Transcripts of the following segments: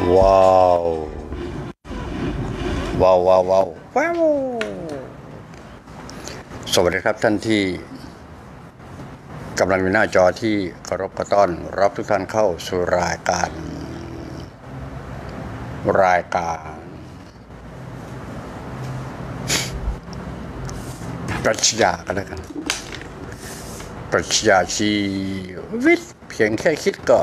ว้าวว้าวว้าวว้าวว้าวสวัสดีครับท่านที่กำลังอยู่หน้าจอที่เคารพกระต้อนรับทุกท่านเข้าสู่รายการปรัชญากันแล้วกันปรัชญาชีวิตเพียงแค่คิดก็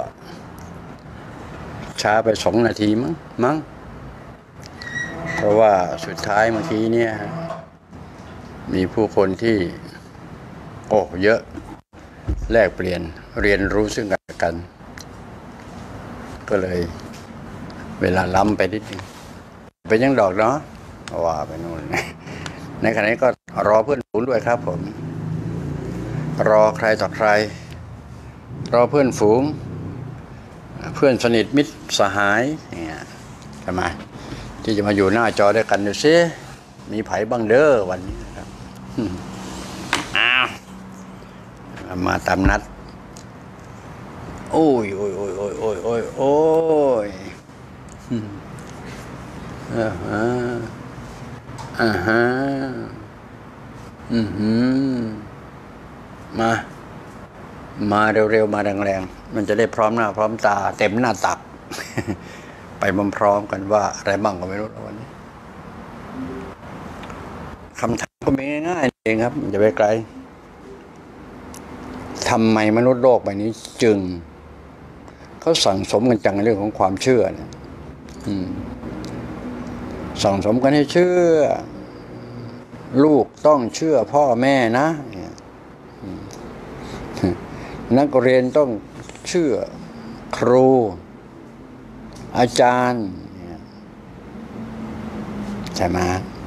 ช้าไป2 นาทีมั้งเพราะว่าสุดท้ายเมื่อกี้เนี่ยมีผู้คนที่เยอะแลกเปลี่ยนเรียนรู้ซึ่งกันและกันก็เลยเวลาล้ำไปนิดนึงเป็นยังดอกเนาะว่าไปนู่นในขณะนี้ก็รอเพื่อนฝูงด้วยครับผมรอใครต่อใครรอเพื่อนฝูงเพื่อนสนิทมิตรสหายเนี่ยทำไมที่จะมาอยู่หน้าจอด้วยกันดูซิมีไผบ้างเด้อวันนี้ครับอ้าวมาตามนัดโอ้ยมาเร็วๆมาแรงๆมันจะได้พร้อมหน้าพร้อมตาเต็มหน้าตัก ไปพร้อมกันว่าอะไรบ้างก็ไม่รู้วันนี้คำถามก็มีง่ายๆเองครับอย่าไปไกลทำไมมนุษย์โลกใบนี้จึงเขาสั่งสมกันจังในเรื่องของความเชื่อเนี่ยสั่งสมกันให้เชื่อลูกต้องเชื่อพ่อแม่นะนักเรียนต้องเชื่อครูอาจารย์ใช่ไหม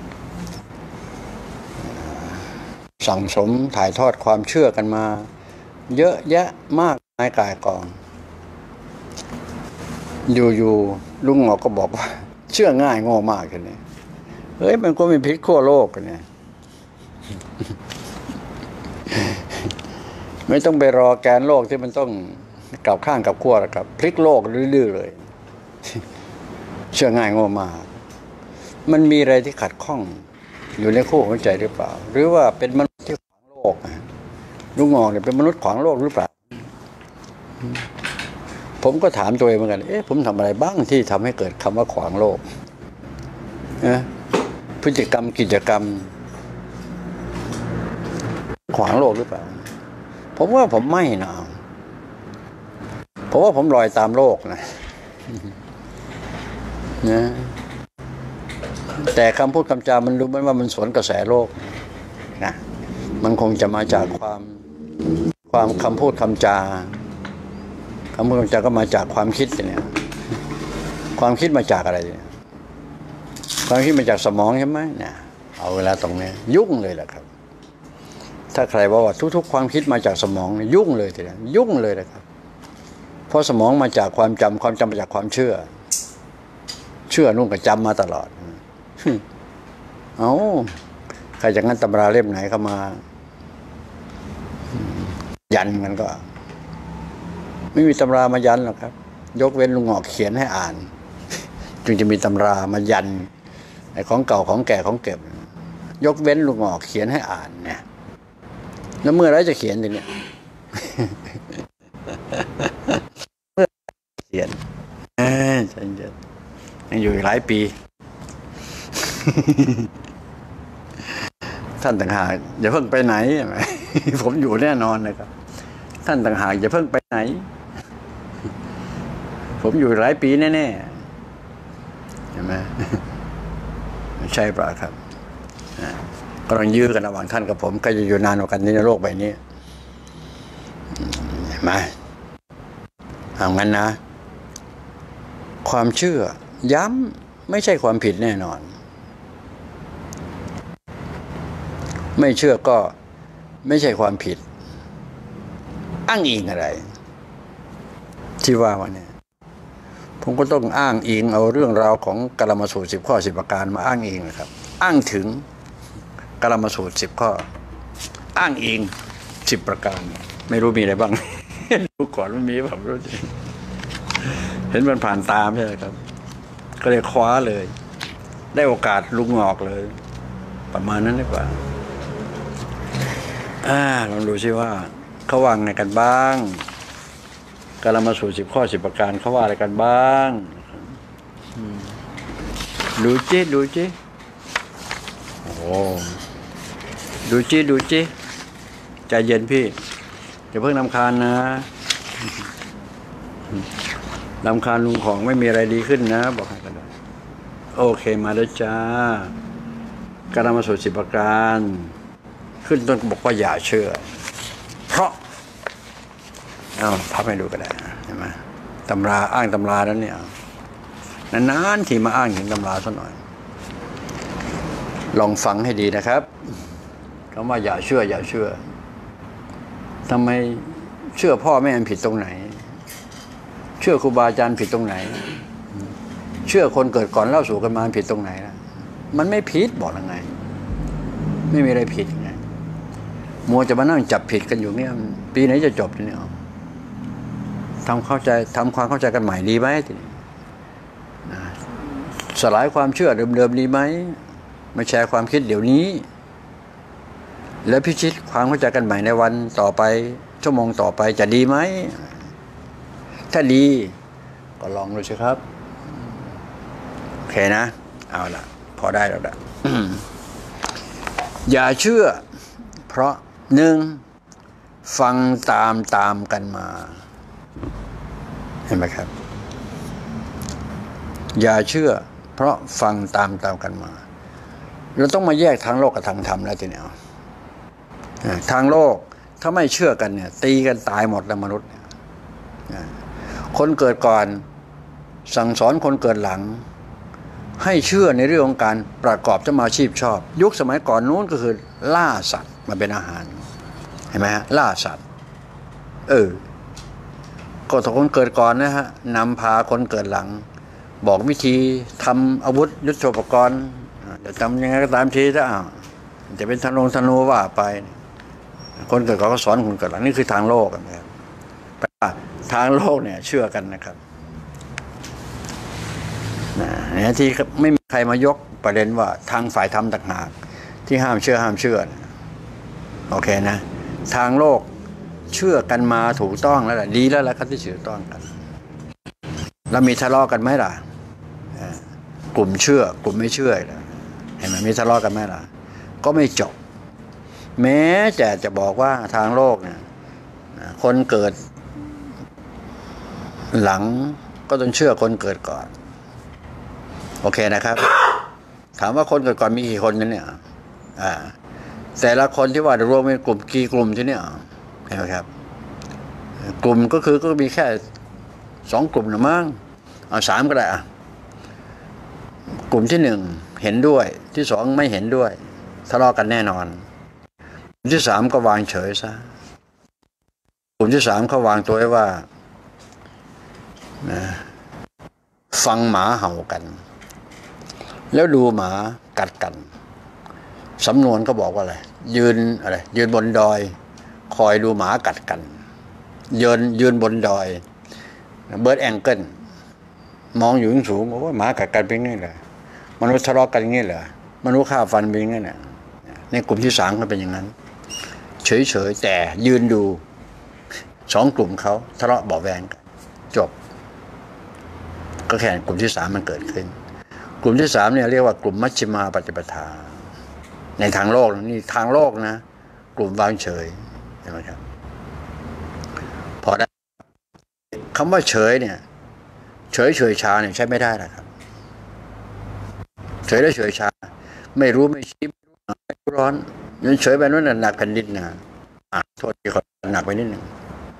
สั่งสมถ่ายทอดความเชื่อกันมาเยอะแยะมากมายกายกองอยู่ลุงหงอกก็บอกว่าเชื่อง่ายโง่มากกันเนี่ยเฮ้ยมันก็มีพิษขั้วโลกกันเนี่ยไม่ต้องไปรอแกนโลกที่มันต้องกลับข้างกับขั้วหรอกครับพลิกโลกดื้อๆเลยเชื่อง่ายโง่มากมันมีอะไรที่ขัดข้องอยู่ในขั้วหัวใจหรือเปล่าหรือว่าเป็นมนุษย์ที่ขวางโลกลุงงอกเนี่ยเป็นมนุษย์ขวางโลกหรือเปล่าผมก็ถามตัวเองเหมือนกันผมทำอะไรบ้างที่ทำให้เกิดคำว่าขวางโลกพฤติกรรมกิจกรรมขวางโลกหรือเปล่าผมว่าผมไม่นะผมว่าผมลอยตามโลกนะแต่คำพูดคำจามันรู้ไหมว่ามันสวนกระแสโลกนะมันคงจะมาจากความคำพูดคำจากำพูดคำจาก็มาจากความคิดเนี่ยความคิดมาจากอะไรเนี่ยความคิดมาจากสมองใช่ไหมเนี่ยเอาเวลาตรงนี้ยุ่งเลยแหละครับถ้าใครบอกว่าทุกๆความคิดมาจากสมองยุ่งเลยทีเดียวยุ่งเลยนะครับเพราะสมองมาจากความจำมาจากความเชื่อนุ่งก็จำมาตลอดใครจากนั้นตำราเล่มไหนเข้ามายันกันก็ไม่มีตำรามายันหรอกครับยกเว้นลุงหงอกเขียนให้อ่านจึงจะมีตำรามายันไอ้ของเก่าของแก่ของเก็บยกเว้นลุงหงอกเขียนให้อ่านเนี่ยแล้วเมื่อไรจะเขียนทีเนี่ยเมื่อเขียนใจเย็นยังอยู่อีกหลายปีท่านต่างหากอย่าเพิ่งไปไหนผมอยู่แน่นอนเลยครับท่านต่างหากอย่าเพิ่งไปไหนผมอยู่หลายปีแน่ๆใช่ไหมใช่ป่ะครับกำลังยื้อกันระหว่างท่านกับผมใครจะอยู่นานกว่ากันในโลกใบนี้เห็นไหมเอางั้นนะความเชื่อย้ำไม่ใช่ความผิดแน่นอนไม่เชื่อก็ไม่ใช่ความผิดอ้างอิงอะไรที่ว่าวันนี้ผมก็ต้องอ้างอิงเอาเรื่องราวของกลามสูตร10 ข้อ 10 ประการมาอ้างอิงนะครับอ้างถึงกลามสูตร10 ข้ออ้างอิง10 ประการไม่รู้มีอะไรบ้าง ดูก่อนมันมีแบบรู้เห็นมันผ่านตามใช่ไหมครับก็เลยคว้าเลย ได้โอกาสลุกงอกเลย ประมาณนั้นดีกว่าลองดูซิว่าเขาวางในกันบ้างกาลมาสู่10 ข้อ 10 ประการเขาว่าอะไรกันบ้างดูจิโอ้ดูจิใจเย็นพี่อย่าเพิ่งรำคาญนะรำคาญลุงของไม่มีอะไรดีขึ้นนะบอกให้กันด้วยโอเคมาแล้วจ้ากาลมาสู่10 ประการขึ้นต้นบอกว่าอย่าเชื่อเพราะพับให้ดูก็ได้เห็นไหมตำราอ้างตำราแล้วเนี่ยนานๆทีมาอ้างถึงตำราสักหน่อยลองฟังให้ดีนะครับคำว่าอย่าเชื่อทำไมเชื่อพ่อแม่มันผิดตรงไหนเชื่อครูบาอาจารย์ผิดตรงไหนเชื่อคนเกิดก่อนเล่าสู่กันมาผิดตรงไหนนะมันไม่ผิดบอกยังไงไม่มีอะไรผิดไงมัวจะมานั่งจับผิดกันอยู่เนี่ยปีไหนจะจบเนี่ยทำความเข้าใจกันใหม่ดีไหมทีนี้สลายความเชื่อเดิมๆดีไหมมาแชร์ความคิดเดี๋ยวนี้แล้วพิชิตความเข้าใจกันใหม่ในวันต่อไปชั่วโมงต่อไปจะดีไหมถ้าดีก็ลองดูสิครับโอเคนะเอาล่ะพอได้แล้วละอย่าเชื่อเพราะ1ฟังตามกันมาเห็นไหมครับอย่าเชื่อเพราะฟังตามกันมาเราต้องมาแยกทางโลกกับทางธรรมแล้วทีนี้ทางโลกถ้าไม่เชื่อกันเนี่ยตีกันตายหมดแล้วมนุษย์คนเกิดก่อนสั่งสอนคนเกิดหลังให้เชื่อในเรื่องของการประกอบสมาชีพชอบยุคสมัยก่อนนู้นก็คือล่าสัตว์มาเป็นอาหารเห็นไหมฮะล่าสัตว์ก็ถ้าคนเกิดก่อนนะฮะนำพาคนเกิดหลังบอกวิธีทำอาวุธยุทโธปกรณ์จะทำยังไงก็ตามทีถ้าจะเป็นธนูว่าไปคนเกิดก่อนก็สอนคนเกิดหลังนี่คือทางโลกนะครับทางโลกเนี่ยเชื่อกันนะครับเนี่ยที่ไม่มีใครมายกประเด็นว่าทางฝ่ายธรรมต่างหากที่ห้ามเชื่อโอเคนะทางโลกเชื่อกันมาถูกต้องแล้วแหละดีแล้วล่ะครับที่เชื่อต้องกันแล้วมีทะเลาะกันไหมล่ะกลุ่มเชื่อกลุ่มไม่เชื่อเห็นไหมมีทะเลาะกันไหมล่ะก็ไม่จบแม้แต่จะบอกว่าทางโลกเนี่ยคนเกิดหลังก็ต้องเชื่อคนเกิดก่อนโอเคนะครับถามว่าคนเกิดก่อนมีกี่คนนั้นเนี่ยแต่ละคนที่ว่ารวมเป็นกลุ่มกี่กลุ่มที่เนี่ยเห็นไหมครับกลุ่มก็มีแค่2 กลุ่มนะมั้งเอา3ก็ได้กลุ่มที่ 1เห็นด้วยที่2ไม่เห็นด้วยทะเลาะกันแน่นอนกลุ่มที่3ก็วางเฉยซะกลุ่มที่3เขาวางตัวไว้ว่าฟังหมาเห่ากันแล้วดูหมากัดกันสำนวนก็บอกว่าอะไรยืนบนดอยคอยดูหมากัดกันยืนบนดอยเบิร์ดแองเกิลมองอยู่สูงว่าหมากัดกันเป็นไงเหรอมนุษย์ทะเลาะกันอย่างนี้เหรอมนุษย์ฆ่าฟันเป็นไงเนี่ยในกลุ่มที่3ก็เป็นอย่างนั้นเฉยแต่ยืนดู2 กลุ่มเขาทะเลาะเบาะแวงกันจบก็แค่กลุ่มที่3มันเกิดขึ้นกลุ่มที่3เนี่ยเรียกว่ากลุ่มมัชฌิมาปฏิปทาในทางโลกนี่ทางโลกนะกลุ่มวางเฉยใช่ไหมครับพอได้คำว่าเฉยเนี่ยเฉยชาเนี่ยใช้ไม่ได้นะครับเฉยได้เฉยชาไม่รู้ไม่ชี้ไม่รู้ร้อนยันเฉยไปนู้นหนักแผ่นดินนะโทษที่เขาหนักไปนิดหนึ่ง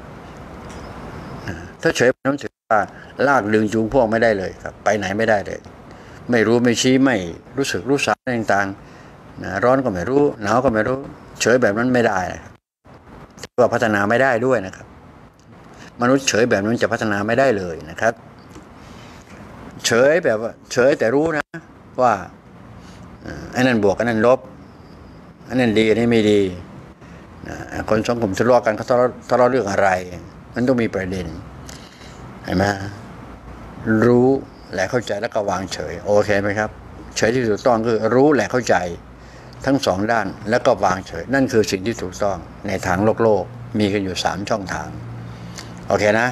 ถ้าเฉยไปนั้นถือว่าลากดึงจูงพวกไม่ได้เลยครับไปไหนไม่ได้เลยไม่รู้ไม่ชี้ไม่รู้สึกรู้สารต่างๆร้อนก็ไม่รู้หนาวก็ไม่รู้เฉยแบบนั้นไม่ได้ก็พัฒนาไม่ได้ด้วยนะครับมนุษย์เฉยแบบนั้นจะพัฒนาไม่ได้เลยนะครับเฉยแบบว่าเฉยแต่รู้นะว่าอันนั้นบวกอันนั้นลบอันนั้นดีอันนี้ไม่ดีคนสองกลุ่มทะเลาะกันเขาทะเลาะเรื่องอะไรมันต้องมีประเด็นเห็นไหมรู้และเข้าใจแล้วก็วางเฉยโอเคไหมครับเฉยที่ถูกต้องคือรู้และเข้าใจทั้งสองด้านแล้วก็วางเฉยนั่นคือสิ่งที่ถูกต้องในทางโลกมีกันอยู่3ช่องทางโอเคนะ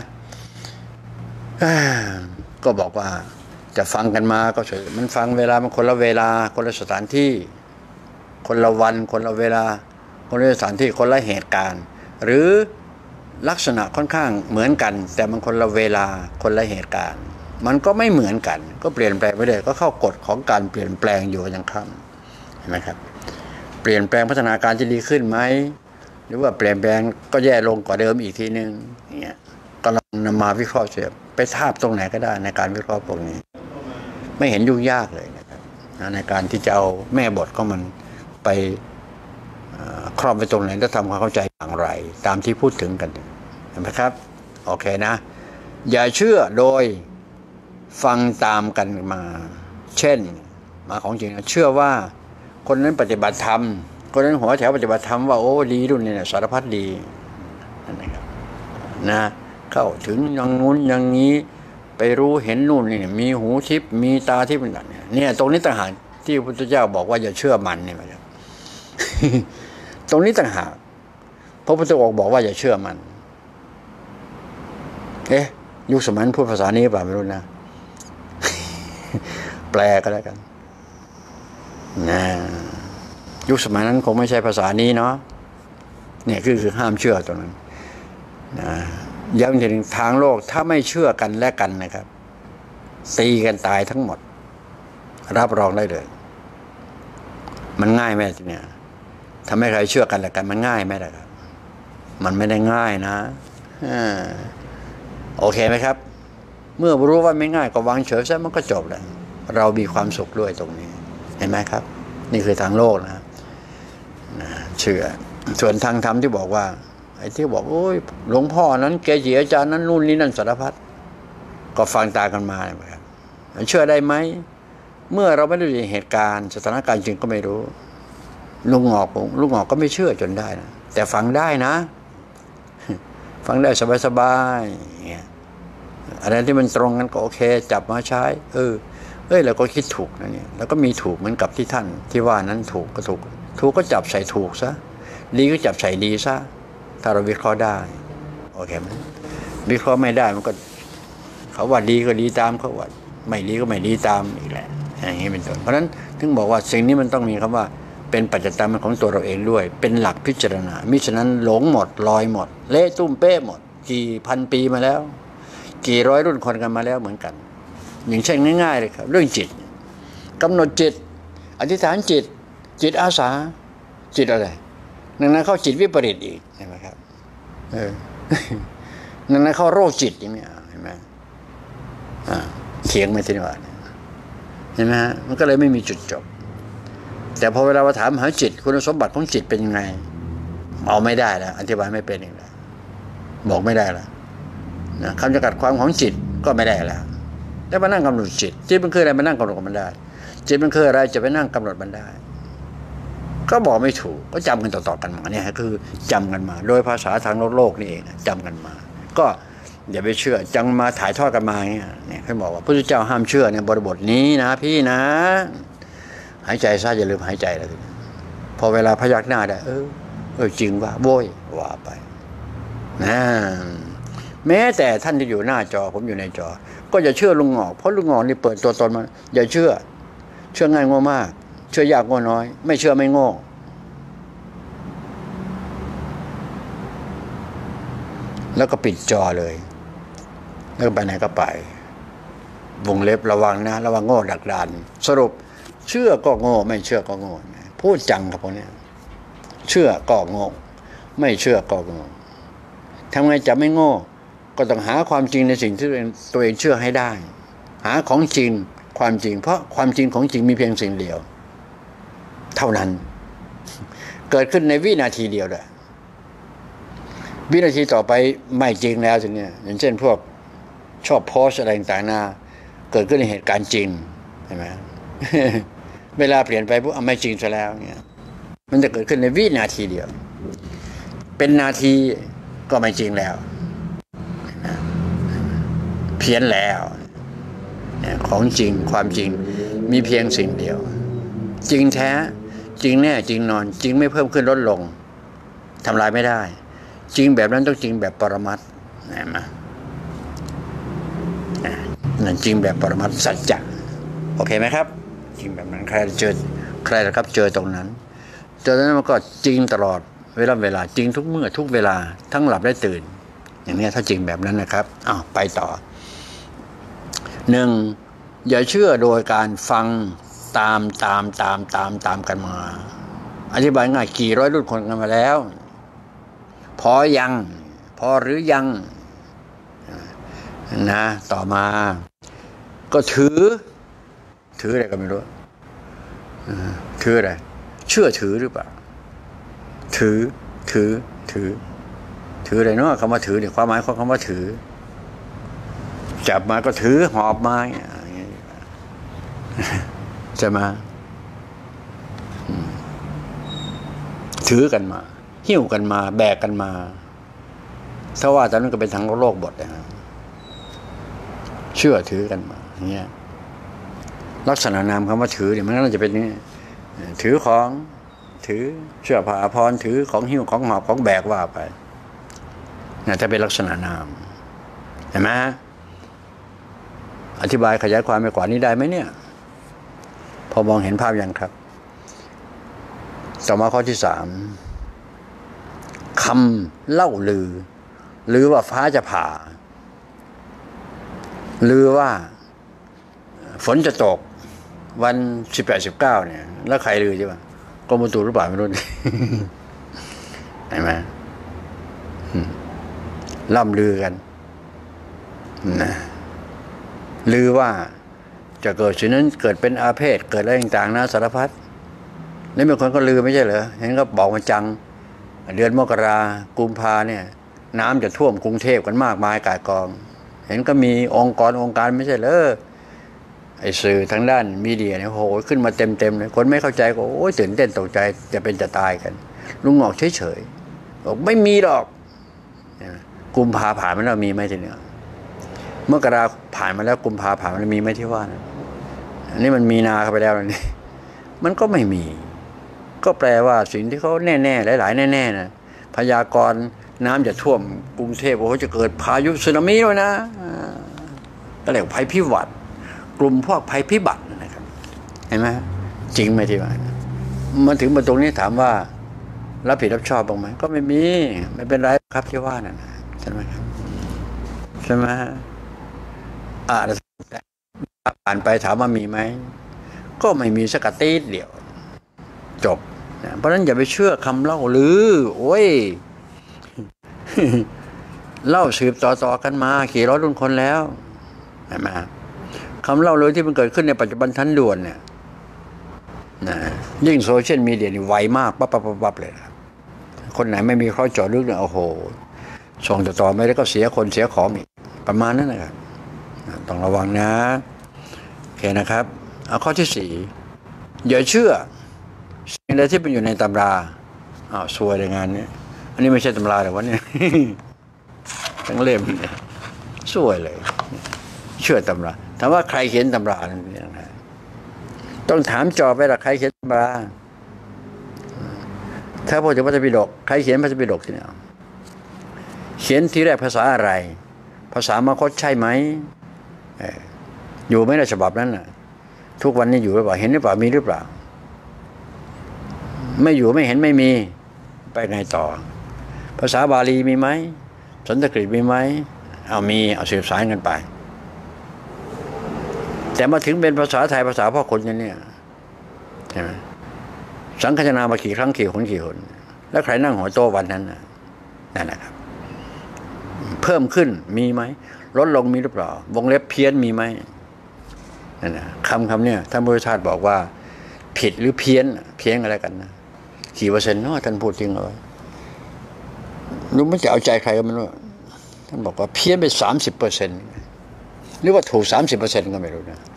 ก็บอกว่าจะฟังกันมาก็เฉยมันฟังเวลามันคนละเวลาคนละสถานที่คนละวันคนละเวลาคนละสถานที่คนละเหตุการณ์หรือลักษณะค่อนข้างเหมือนกันแต่มันคนละเวลาคนละเหตุการณ์มันก็ไม่เหมือนกันก็เปลี่ยนแปลงไปเลยก็เข้ากฎของการเปลี่ยนแปลงอยู่อย่างคำเห็นไหมครับเปลี่ยนแปลงพัฒนาการจะดีขึ้นไหมหรือว่าเปลี่ยนแปลงก็แย่ลงกว่าเดิมอีกทีนึงอย่างเงี้ยก็ลองนำมาวิเคราะห์เสียไปทาบตรงไหนก็ได้ในการวิเคราะห์พวกนี้ไม่เห็นยุ่งยากเลยนะครับในการที่จะเอาแม่บทของมันไปครอบไปตรงไหนจะทำความเข้าใจอย่างไรตามที่พูดถึงกันเห็นไหมครับโอเคนะอย่าเชื่อโดยฟังตามกันมาเช่นมาของจริงเชื่อว่าคนนั้นปฏิบัติธรรมคนนั้นหัวแถวปฏิบัติธรรมว่าโอ้ดีรุ่นนี้สารพัดดีนั่นนะครับนะเข้าถึงอย่างนู้นอย่างนี้ไปรู้เห็นนู่นนี่มีหูทิพย์มีตาทิพย์เนี่ยตรงนี้ต่างหากที่พระพุทธเจ้าบอกว่าอย่าเชื่อมันเนี่ยนะครับ ตรงนี้ต่างหากพระพุทธองค์บอกว่าอย่าเชื่อมันยุคสมัยนั้นพูดภาษานี้เปล่าไม่รู้นะ แปลก็แล้วกันนะยุคสมัยนั้นคงไม่ใช่ภาษานี้เนาะเนี่ยคือห้ามเชื่อตรงนั้นนะย้ำถึงทางโลกถ้าไม่เชื่อกันและกันนะครับตีกันตายทั้งหมดรับรองได้เลยมันง่ายไหมทีเนี้ยทำให้ใครเชื่อกันและกันมันง่ายไหมล่ะครับมันไม่ได้ง่ายนะโอเคไหมครับเมื่อรู้ว่าไม่ง่ายก็วางเฉยซะมันก็จบแล้วเรามีความสุขด้วยตรงนี้เห็นไหมครับนี่คือทางโลกนะเชื่อส่วนทางธรรมที่บอกว่าไอ้ที่บอกโอ้ยหลวงพ่อนั้นเกจิอาจารย์นั้นนู่นนี่นั่นสารพัดก็ฟังตากันมานะครับเชื่อได้ไหมเมื่อเราไม่ได้อยู่ในเหตุการณ์สถานการณ์จริงก็ไม่รู้ลุงหงอกก็ไม่เชื่อจนได้นะแต่ฟังได้นะฟังได้สบายๆเงี้ยอะไรที่มันตรงกันก็โอเคจับมาใช้เราก็คิดถูกนะเนี่ยแล้วก็มีถูกเหมือนกับที่ท่านที่ว่านั้นถูกก็ถูกก็จับใส่ถูกซะดีก็จับใส่ดีซะถ้าเราวิเคราะห์ได้โอเคไหมวิเคราะห์ไม่ได้มันก็เขาว่าดีก็ดีตามเขาว่าไม่ดีก็ไม่ดีตามอีกแหละอย่างนี้เป็นต้นเพราะฉะนั้นถึงบอกว่าสิ่งนี้มันต้องมีคำว่าเป็นปัจจัยตามของตัวเราเองด้วยเป็นหลักพิจารณามิฉะนั้นหลงหมดลอยหมดเละตุ้มเป๊ะหมดกี่พันปีมาแล้วกี่ร้อยรุ่นคนกันมาแล้วเหมือนกันอย่างเช่นง่ายๆเลยครับเรื่องจิตกำหนดจิตอธิษฐานจิตอาสาจิตอะไรนั้นเข้าจิตวิปริตอีกเห็นไหมครับนั้นเข้าโรคจิตอย่างนี้เห็นไหมเถียงไม่ทีนี้ว่าเห็นไหมฮะมันก็เลยไม่มีจุดจบแต่พอเวลาเราถามหาจิตคุณสมบัติของจิตเป็นยังไงเอาไม่ได้แล้วอธิบายไม่เป็นอีกแล้วบอกไม่ได้แล้วนะคำจำกัดความของจิตก็ไม่ได้แล้วแล้วมานั่งกำหนดจิตมันคืออะไรมานั่งกำหนดมันได้จิตมันคืออะไรจะไปนั่งกำหนดมันได้ก็บอกไม่ถูกก็จำกันต่อๆกันมาเนี่ยคือจำกันมาโดยภาษาทางโลกนี่เองจำกันมาก็อย่าไปเชื่อจังมาถ่ายทอดกันมาเนี่ยเขาบอกว่าพระพุทธเจ้าห้ามเชื่อในบริบทนี้นะพี่นะหายใจซะอย่าลืมหายใจแล้วพอเวลาพยักหน้าได้จริงว่าโว้ยว่าไปนะแม้แต่ท่านที่อยู่หน้าจอผมอยู่ในจอก็อย่าเชื่อลุงหงอกเพราะลุงหงอกนี่เปิดตัวตนมาอย่าเชื่อง่ายโง่มากเชื่อยากโง่น้อยไม่เชื่อไม่โง่แล้วก็ปิดจอเลยแล้วไปไหนก็ไปวงเล็บระวังนะระวังโง่ดักดานสรุปเชื่อก็โง่ไม่เชื่อก็โง่พูดจังครับพวกนี้เชื่อก็โง่ไม่เชื่อก็โง่ทำไงจะไม่โง่ก็ต้องหาความจริงในสิ่งที่ตัวเองเชื่อให้ได้หาของจริงความจริงเพราะความจริงของจริงมีเพียงสิ่งเดียวเท่านั้นเกิดขึ้นในวินาทีเดียวเลยวินาทีต่อไปไม่จริงแล้วทีนี้อย่างเช่นพวกชอบโพสอะไรต่างๆนาเกิดขึ้นในเหตุการณ์จริงใช่ไหม เวลาเปลี่ยนไปปุ๊บไม่จริงซะแล้วเนี่ยมันจะเกิดขึ้นในวินาทีเดียวเป็นนาทีก็ไม่จริงแล้วเพี้ยนแล้วของจริงความจริงมีเพียงสิ่งเดียวจริงแท้จริงแน่จริงนอนจริงไม่เพิ่มขึ้นลดลงทำลายไม่ได้จริงแบบนั้นต้องจริงแบบปรมัตถ์นะนั่นจริงแบบปรมัตถ์สัจจะโอเคไหมครับจริงแบบนั้นใครนะครับเจอตรงนั้นมันก็จริงตลอดเวลาจริงทุกเมื่อทุกเวลาทั้งหลับและตื่นอย่างนี้ถ้าจริงแบบนั้นนะครับไปต่อ1อย่าเชื่อโดยการฟังตามกันมาอธิบายง่ายกี่ร้อยรุ่นคนกันมาแล้วพอหรือยังนะต่อมาก็ถืออะไรก็ไม่รู้ถืออะไรเชื่อถือหรือเปล่าถืออะไรเนาะคำว่าถือเนี่ยความหมายของคำว่าถือจับมาก็ถือหอบมาจะมาถือกันมาหิ้วกันมาแบกกันมาถ้าว่าตอนนั้นก็เป็นทางโลกบทนะเชื่อถือกันมาอย่างเงี้ยลักษณะนามคำว่าถือเนี่ยมันน่าจะเป็นนี้ถือของถือเสื้อผ้าอาภรณ์ถือของหิ้วของหอบของแบกว่าไปน่าจะเป็นลักษณะนามเห็นไหมอธิบายขยายความไปกว่านี้ได้ไหมเนี่ยพอมองเห็นภาพยังครับต่อมาข้อที่3คำเล่าลือว่าฟ้าจะผ่าลือว่าฝนจะตกวัน18-19เนี่ยแล้วใครลือใช่ป่ะกรมอุตุหรือเปล่าไม่รู้ เห็นไหมล่ำลือกันนะลือว่าจะเกิดสิ่งนั้นเกิดเป็นอาเพศเกิดอะไรต่างๆนะสารพัดนี่บางคนก็ลือไม่ใช่เหรอเห็นก็บอกมาจังเดือนมกรากุมภาเนี่ยน้ำจะท่วมกรุงเทพกันมากมายก่ายกองเห็นก็มีองค์การไม่ใช่เหรอไอ้สื่อทางด้านมีเดียเนี่ยโหขึ้นมาเต็มเลยคนไม่เข้าใจก็โอ้ยตื่นเต้นตกใจจะเป็นจะตายกันลุงหงอกเฉยบอกไม่มีหรอกกุมภาผ่านมาแล้วมีไหมทีเนี้ยมกราผ่านมาแล้วกุมภาผ่านมาแล้วมีไหมที่ว่านะอันนี้มันมีนาเข้าไปแล้วนี่มันก็ไม่มีก็แปลว่าสิ่งที่เขาแน่หลายแน่นะพยากรณ์น้ำจะท่วมกรุงเทพโอ้จะเกิดพายุสึนามิด้วยนะก็เรียกภัยพิบัติกลุ่มพวกภัยพิบัตินะครับเห็นไหมจริงไหมที่ว่ามันถึงมาตรงนี้ถามว่ารับผิดรับชอบบ้างไหมก็ไม่มีไม่เป็นไรครับที่ว่านั่นใช่ไหมครับใช่ไหมผ่านไปถามว่ามีไหมก็ไม่มีสักตีดเดียวจบเพราะฉะนั้นอย่าไปเชื่อคำเล่าลือโอ้ย เล่าสืบต่อกันมากี่ร้อยรุ่นคนแล้วเห็นไหมคำเล่าเลยที่มันเกิดขึ้นในปัจจุบันทันด่วนเนี่ยนะยิ่งโซเชียลมีเดียนี่ไวมากปั๊บเลยนะคนไหนไม่มีข้อเจาะลึกเนี่ยโอ้โหส่งต่อไม่ได้ก็เสียคนเสียของอีกประมาณนั้นนะครับต้องระวังนะโอเคนะครับเอาข้อที่4อย่าเชื่อสิ่งใดที่เป็นอยู่ในตำราซวยในงานนี้อันนี้ไม่ใช่ตำราแต่ว่าเนี่ยทั้งเล่มซวยเลยเชื่อตำราถามว่าใครเขียนตำราเนี่ยต้องถามจอบไปละใครเขียนตำราถ้าพูดถึงพระไตรปิฎกใครเขียนพระไตรปิฎกที่เนี่ยเขียนทีแรกภาษาอะไรภาษามคธใช่ไหมอยู่ไม่ในฉบับนั้นน่ะทุกวันนี้อยู่หรือเปล่าเห็นหรือเปล่ามีหรือเปล่าไม่อยู่ไม่เห็นไม่มีไปไงต่อภาษาบาลีมีไหมสันสกฤตมีไหมมีสืบสานกันไปแต่มาถึงเป็นภาษาไทยภาษาพ่อคนเนี่ยใช่ไหมสังฆนามากี่ครั้งกี่คนแล้วใครนั่งหัวโตวันนั้นนั่นนะครับเพิ่มขึ้นมีไหมลดลงมีหรือเปล่าวงเล็บเพี้ยนมีไหมนั่นนะคำเนี่ยท่านพุทธทาสบอกว่าผิดหรือเพี้ยนอะไรกันนะกี่เปอร์เซ็นต์เนาะท่านพูดจริงเหรอรู้ไม่จะเอาใจใครก็ไม่รู้ท่านบอกว่าเพี้ยนไป30%หรือว่าถูก30%ก็ไม่รู้นะ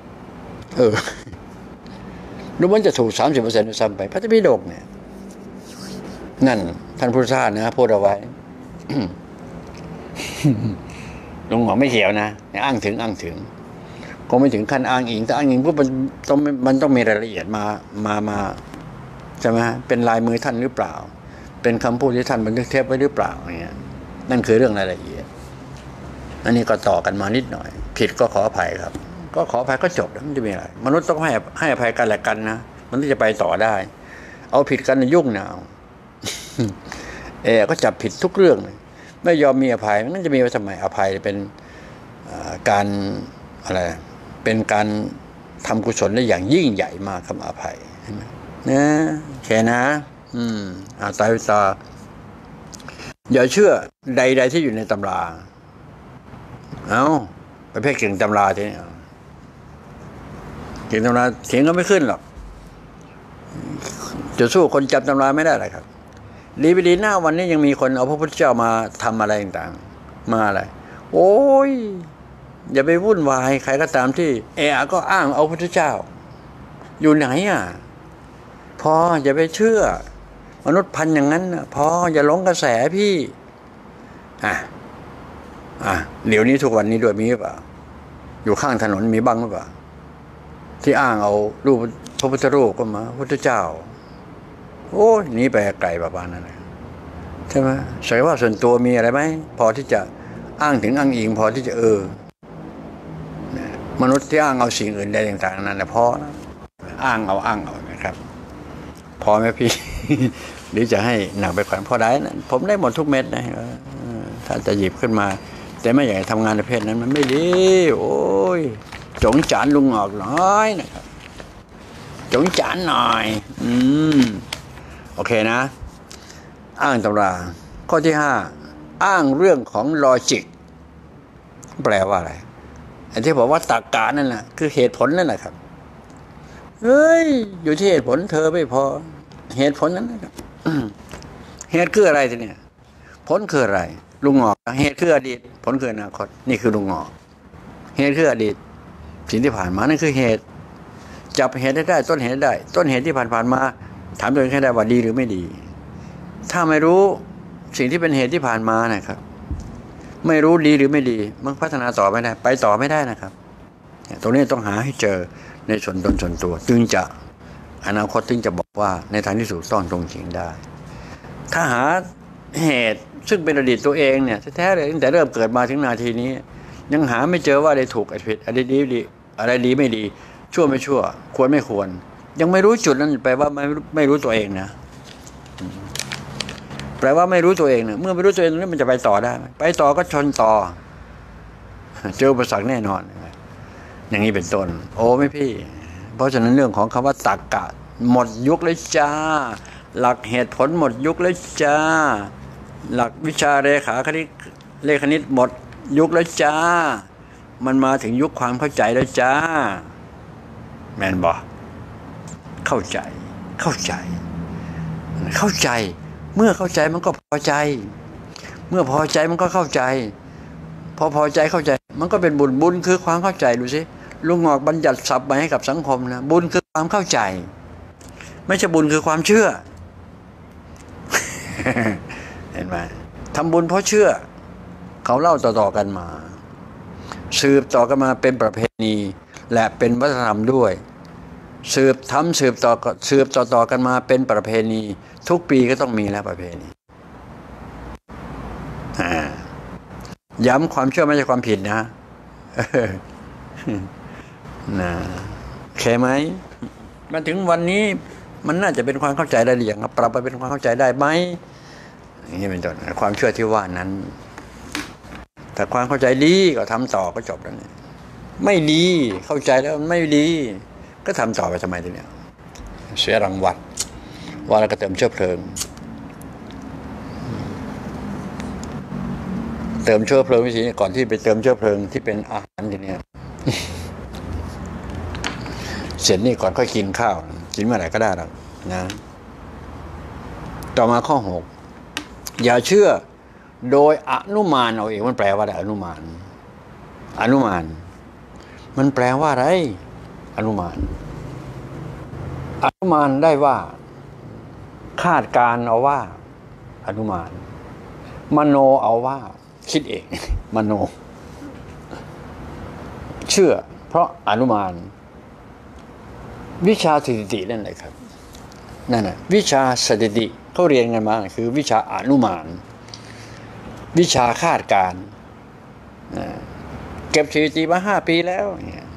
รู้มันจะถูก30%ด้วยซ้ำไปพระไตรปิฎกเนี่ยนั่นท่านพุทธทาสนะพูดเอาไว้ ลุงหมอไม่เขียวนะอ้างถึงคงไม่ถึงขั้นอ้างอิงแต่อ้างอิงพวกมันต้องมีรายละเอียดมาใช่ไหมเป็นลายมือท่านหรือเปล่าเป็นคำพูดที่ท่านบันทึกเทปไว้หรือเปล่าอย่างเงี้ยนั่นคือเรื่องรายละเอียดอันนี้ก็ต่อกันมานิดหน่อยผิดก็ขออภัยครับก็ขออภัยก็จบแล้วมันจะมีอะไรมนุษย์ต้องให้อภัยกันและกันนะมันถึงจะไปต่อได้เอาผิดกันยุ่งหนาวก็จับผิดทุกเรื่องเลยไม่ยอมมีอภัยมันจะมีไว้ทำไมอภัยเป็นการอะไรเป็นการทำกุศลได้อย่างยิ่งใหญ่มากคำอภัยใช่ไหมนะแค่นะตายตาอย่าเชื่อใดๆที่อยู่ในตำราประเภทเก่งตำราทีนี้เก่งตำราเสียงก็ไม่ขึ้นหรอกจะสู้คนจำตำราไม่ได้เลยครับดีไปดีหน้าวันนี้ยังมีคนเอาพระพุทธเจ้ามาทำอะไรต่างๆมาอะไรโอ้ยอย่าไปวุ่นวายใครก็ตามที่ก็อ้างเอาพระพุทธเจ้าอยู่ไหนพออย่าไปเชื่อมนุษย์พันอย่างนั้นพออย่าหลงกระแสพี่เดี๋ยวนี้ทุกวันนี้ด้วยมีหรือเปล่าอยู่ข้างถนนมีบ้างหรือเปล่าที่อ้างเอารูปพระพุทธรูปก็มาพระพุทธเจ้าโอ้ยนี้ไปไกลประมาณนั้นเลยใช่ไหมใส่ว่าส่วนตัวมีอะไรไหมพอที่จะอ้างถึงอ้างอิงพอที่จะมนุษย์ที่อ้างเอาสิ่งอื่นใดต่างๆนั้นแหละพอนะอ้างเอานะครับ พอไหมพี่ หรือจะให้หนักไปกว่าพอได้นะผมได้หมดทุกเม็ดนะถ้าจะหยิบขึ้นมาแต่ไม่อยากทำงานประเภทนั้นมันไม่ดีโอ้ยจงจานลุงออกน้อยนะครับจงจานหน่อยโอเคนะอ้างตำราข้อที่5อ้างเรื่องของลอจิกแปลว่าอะไรไอ้ที่บอกว่าตรรกะนั่นแหละคือเหตุผลนั่นแหละครับเฮ้ยอยู่ที่เหตุผลเธอไม่พอเหตุผลนั้นนะครับเหตุคืออะไรทีเนี่ยผลคืออะไรลุงงอกเหตุคืออดีตผลคืออนาคตนี่คือลุงงอกเหตุคืออดีตสิ่งที่ผ่านมานั่นคือเหตุจับเหตุได้ต้นเหตุได้ต้นเหตุที่ผ่านมาถามตัวเองแค่ได้ว่าดีหรือไม่ดีถ้าไม่รู้สิ่งที่เป็นเหตุที่ผ่านมานะครับไม่รู้ดีหรือไม่ดีมันพัฒนาต่อไม่ได้ไปต่อไม่ได้นะครับตรงนี้ต้องหาให้เจอในส่วนตนส่วนตัวจึงจะอนาคตจึงจะบอกว่าในทางที่ถูกต้องตรงจริงได้ถ้าหาเหตุซึ่งเป็นอดีตตัวเองเนี่ยแท้ๆเลยตั้งแต่เริ่มเกิดมาถึงนาทีนี้ยังหาไม่เจอว่าอะไรถูกอะไรผิดอะไรดีอะไรดีไม่ดีชั่วไม่ชั่วควรไม่ควรยังไม่รู้จุดนั้นแปลว่าไม่รู้ตัวเองนะแปลว่าไม่รู้ตัวเองเนี่ยเมื่อไม่รู้ตัวเองนี่มันจะไปต่อได้ไปต่อก็ชนต่อเจออุปสรรคแน่นอนอย่างนี้เป็นต้นโอ้ไม่พี่เพราะฉะนั้นเรื่องของคำว่าตรรกะหมดยุคเลยจ้าหลักเหตุผลหมดยุคเลยจ้าหลักวิชาเลขคณิตหมดยุคแล้วจ้ามันมาถึงยุคความเข้าใจแล้วจ้าแม่นบ่เข้าใจเมื่อเข้าใจมันก็พอใจเมื่อพอใจมันก็เข้าใจพอใจเข้าใจมันก็เป็นบุญคือความเข้าใจดูสิลุงงอกบัญญัติศัพท์มาให้กับสังคมนะบุญคือความเข้าใจไม่ใช่บุญคือความเชื่อ เห็นไหมทำบุญเพราะเชื่อเขาเล่าต่อกันมาสืบต่อกันมาเป็นประเพณีและเป็นวัฒนธรรมด้วยสืบต่อกันมาเป็นประเพณีทุกปีก็ต้องมีแล้วประเพณีย้ำความเชื่อไม่ใช่ความผิดนะนะโอเคไหมมาถึงวันนี้มันน่าจะเป็นความเข้าใจได้หรือยังปรับไปเป็นความเข้าใจได้ไหมอย่างนี้เป็นต้นความเชื่อที่ว่านั้นแต่ความเข้าใจดีก็ทำต่อก็จบแล้วนี่ไม่ดีเข้าใจแล้วไม่ดีก็ทำต่อไปทำไมทีเนี้ยเสียรางวัลว่าแล้วก็เติมเชื้อเพลิงวิธีก่อนที่ไปเติมเชื้อเพลิงที่เป็นอาหารทีเนี้ยเสร็จนี่ก่อนค่อยกินข้าวกินเมื่อไหร่ก็ได้หรอกนะต่อมาข้อ6อย่าเชื่อโดยอนุมานเอาเองมันแปลว่าอะไรอนุมานมันแปลว่าอะไรอนุมานได้ว่าคาดการเอาว่าอนุมานมโนเอาว่าคิดเองมโนเชื่อเพราะอนุมานวิชาสถิตินั่นแหละครับนั่นแหละวิชาสถิติเขาเรียนกันมาคือวิชาอนุมานวิชาคาดการณ์เก็บสถิติมา5 ปีแล้วเนี่ย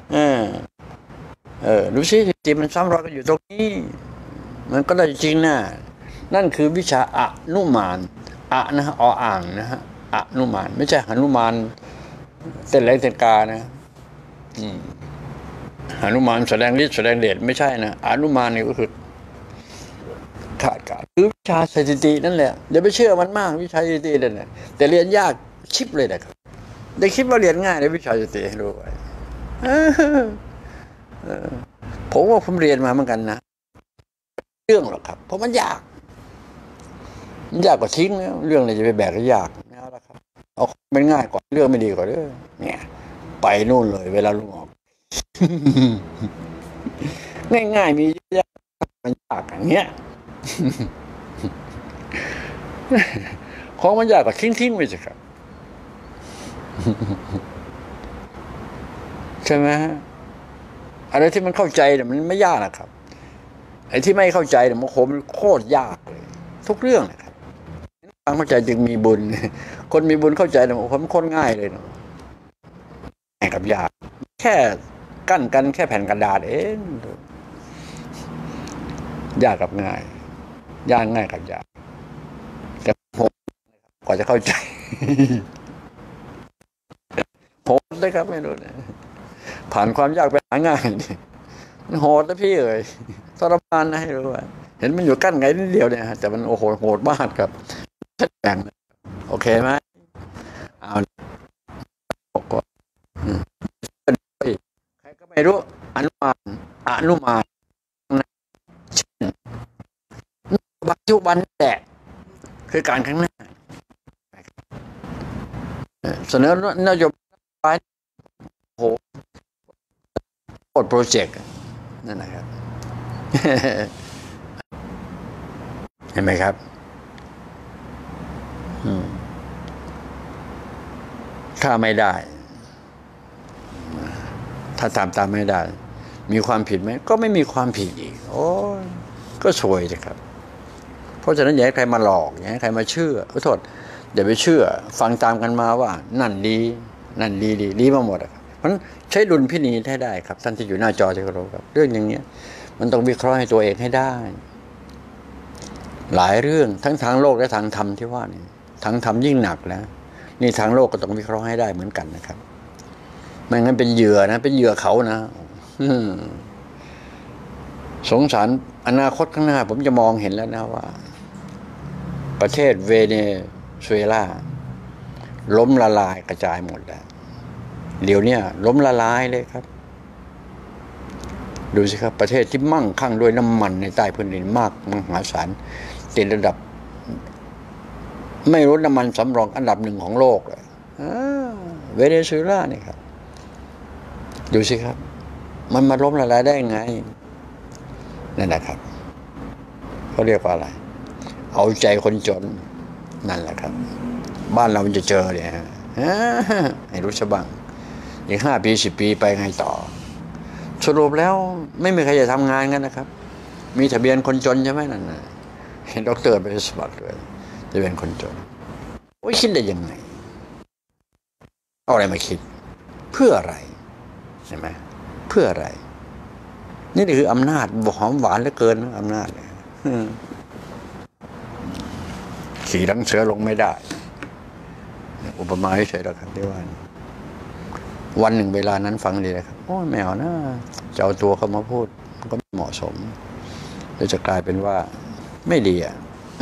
ดูสิสถิติมันซ้ำรอยกันอยู่ตรงนี้มันก็ได้จริงนะนั่นคือวิชาอนุมานนะฮะอ่างนะฮะอนุมานไม่ใช่หนุมานเต้นแรงเต้นกานะหนุมานแสดงฤทธิ์แสดงเดชไม่ใช่นะอนุมานนี่ก็คือคาดการณ์คือวิชาสถิตินั่นแหละอย่าไปเชื่อมันมากวิชาสถิตินั่นแหละแต่เรียนยากชิบเลยนะครับได้คิดว่าเรียนง่ายในวิชาสถิติให้รู้ไว้ผมว่าผมเรียนมาเหมือนกันนะเรื่องหรอกครับเพราะมันยากกว่าทิ้งแล้วเรื่องอะไรจะไปแบกก็ยากนะละครับเอาเป็นง่ายกว่าเรื่องไม่ดีกว่าเด้อเนี่ยไปนู่นเลยเวลาลุงออกง่ายๆมียากมันยากอย่างเงี้ยของมันยากกว่าทิ้งไปสิครับใช่ไหมอะไรที่มันเข้าใจเนี่ยมันไม่ยากนะครับไอ้ที่ไม่เข้าใจเนี่ยมันโคตรยากเลยทุกเรื่องนะครับความเข้าใจจึงมีบุญคนมีบุญเข้าใจเนี่ยมันโคตรง่ายเลยเนาะง่ายกับยากแค่กั้นกันแค่แผ่นกระดาษเองยากกับง่ายยากง่ายกับยากแต่ผมกว่าจะเข้าใจโหดเลยครับไม่รู้นะผ่านความยากไปหาง่ายมันโหดนะพี่เอ๋ยทรมานนะให้รู้ว่าเห็นมันอยู่กั้นไงนิดเดียวเนี่ยแต่มันโอ้โหโหดมากครับแบ่งโอเคไหมเอาก็ใครก็ไม่รู้อนุมานเช่นปัจจุบันแหละคือการข้างหน้าเสนอนโยบายโหโปรเจกต์นั่นนะครับเห็นไหมครับถ้าไม่ได้ถ้าตามไม่ได้มีความผิดไหมก็ไม่มีความผิดอีกโอ้ก็สวยเลยครับเพราะฉะนั้นอย่าให้ใครมาหลอกอย่าให้ใครมาเชื่อขอโทษอย่าไปเชื่อฟังตามกันมาว่านั่นดีมาหมดครับเพราะฉะนั้นใช้ดุลพินิจให้ได้ครับท่านที่อยู่หน้าจอที่เคารพครับเรื่องอย่างเงี้ยมันต้องวิเคราะห์ให้ตัวเองให้ได้หลายเรื่องทั้งทางโลกและทางธรรมที่ว่านี่ทางธรรมยิ่งหนักแล้วนี่ทางโลกก็ต้องวิเคราะห์ให้ได้เหมือนกันนะครับไม่งั้นเป็นเหยื่อนะเป็นเหยื่อเขานะสงสารอนาคตข้างหน้าผมจะมองเห็นแล้วนะว่าประเทศเวเนซุเอลาล้มละลายกระจายหมดแล้วเดี๋ยวนี้ล้มละลายเลยครับดูสิครับประเทศที่มั่งคั่งด้วยน้ำมันในใต้พื้นดินมากมหาศาลติดระดับไม่รู้น้ำมันสำรองอันดับ1ของโลกเลยเวเนซุเอลานี่ครับดูสิครับมันมาล้มละลายได้ยังไงนั่นแหละครับเขาเรียกว่าอะไรเอาใจคนจนนั่นแหละครับบ้านเราจะเจอเนี่ยให้รู้ซะบ้างอีก5 ปี10 ปีไปไงต่อสรุปแล้วไม่มีใครจะทำงานกันนะครับมีทะเบียนคนจนใช่ไหมนั่นนะเห็นด็อกเตอร์ไปสมัครเลยทะเบียนคนจนโอ้ยคิดได้ยังไงเอาอะไรมาคิดเพื่ออะไรใช่ไหมเพื่ออะไรนี่คืออำนาจหอมหวานเหลือเกินอำนาจขี่หลังเสือลงไม่ได้อุปมาเฉยๆแล้วครับที่ว่าวันหนึ่งเวลานั้นฟังดีเลยครับโอ้ยไม่เอานะจะเอาตัวเขามาพูดก็ไม่เหมาะสมแล้วจะกลายเป็นว่าไม่ดีอ่ะ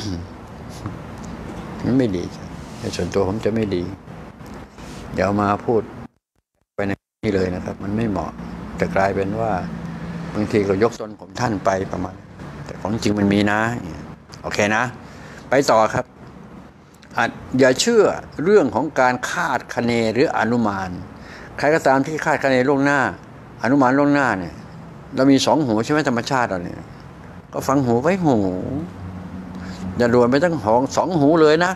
มันไม่ดีในส่วนตัวผมจะไม่ดีเดี๋ยวมาพูดไปในนี้เลยนะครับมันไม่เหมาะจะกลายเป็นว่าบางทีก็ยกตนผมท่านไปประมาณแต่ของจริงมันมีนะโอเคนะไปต่อครับอย่าเชื่อเรื่องของการคาดคะเนหรืออนุมานใครก็ตามที่คาดคะเนล่วงหน้าอนุมานล่วงหน้าเนี่ยเรามี2 หูใช่ไหมธรรมชาติเราเนี่ยก็ฟังหูไว้หูอย่าโดนไปตั้ง2 หูเลยนะ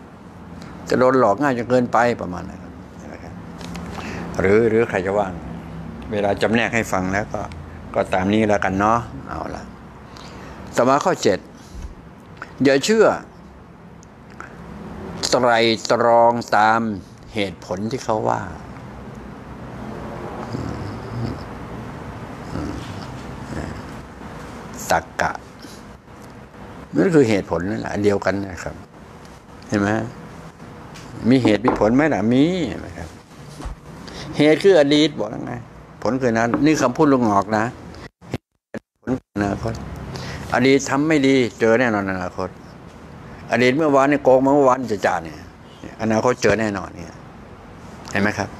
จะโดนหลอกง่ายจนเกินไปประมาณนั้นหรือใครจะว่างเวลาจำแนกให้ฟังแล้วก็ตามนี้แล้วกันเนาะเอาละต่อมาข้อ 7อย่าเชื่อไตรตรองตามเหตุผลที่เขาว่าตรรกะนั่นคือเหตุผลนั่นแหละเดียวกันนะครับเห็นไหมมีเหตุมีผลไหมล่ะมีนะครับเหตุคืออดีตบอกแล้วไงผลคือนั้นนี่คำพูดลุงหงอกนะผลอนาคตอดีตทำไม่ดีเจอแน่นอนอนาคตอดีตเมื่อวานนี่โกงเมื่อวานจะจ่าเนี่ยอนาคตเจอแน่นอนเนี่ยเห็นไหมครับ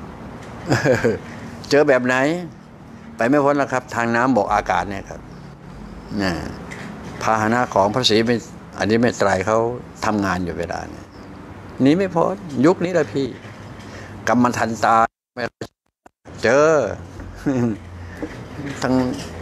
เจอแบบไหนไปไม่พ้นแล้วครับทางน้ำบอกอากาศเนี่ยครับนะพาหนะของพระศรีเป็นอันนี้ไม่ไตรเขาทำงานอยู่เวลาเนี่ยนี้ไม่พ้นยุคนี้แหละพี่กรรมทันตาเจอ ทั้ง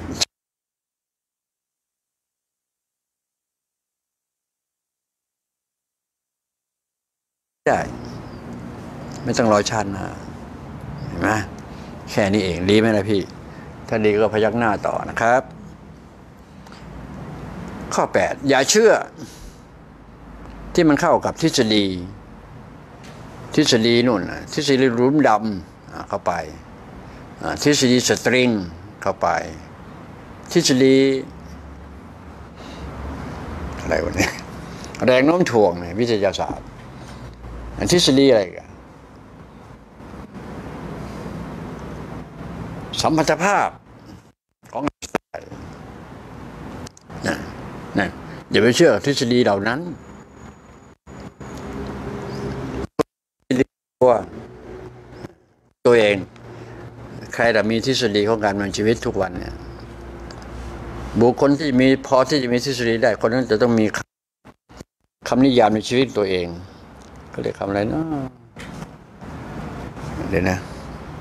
ได้ไม่ต้องรอชาติหน้าเห็นไหมแค่นี้เองดีไหมล่ะพี่ถ้าดีก็พยักหน้าต่อนะครับข้อ 8อย่าเชื่อที่มันเข้ากับทฤษฎีนู่นทฤษฎีรุ้มดำเข้าไปทฤษฎีสตริงเข้าไปทฤษฎีอะไรวะเนี่ยแรงโน้มถ่วงเนี่ยวิทยาศาสตร์ทฤษฎีอะไรกันสัมพัทธภาพของนั่นอย่าไปเชื่อทฤษฎีเหล่านั้นตัวเองใครแต่มีทฤษฎีของการดำเนินชีวิตทุกวันเนี่ยบุคคลที่มีพอที่จะมีทฤษฎีได้คนนั้นจะต้องมีคำนิยามในชีวิตตัวเองเขาเรียกคำอะไรเนาะเดี๋ยวนะ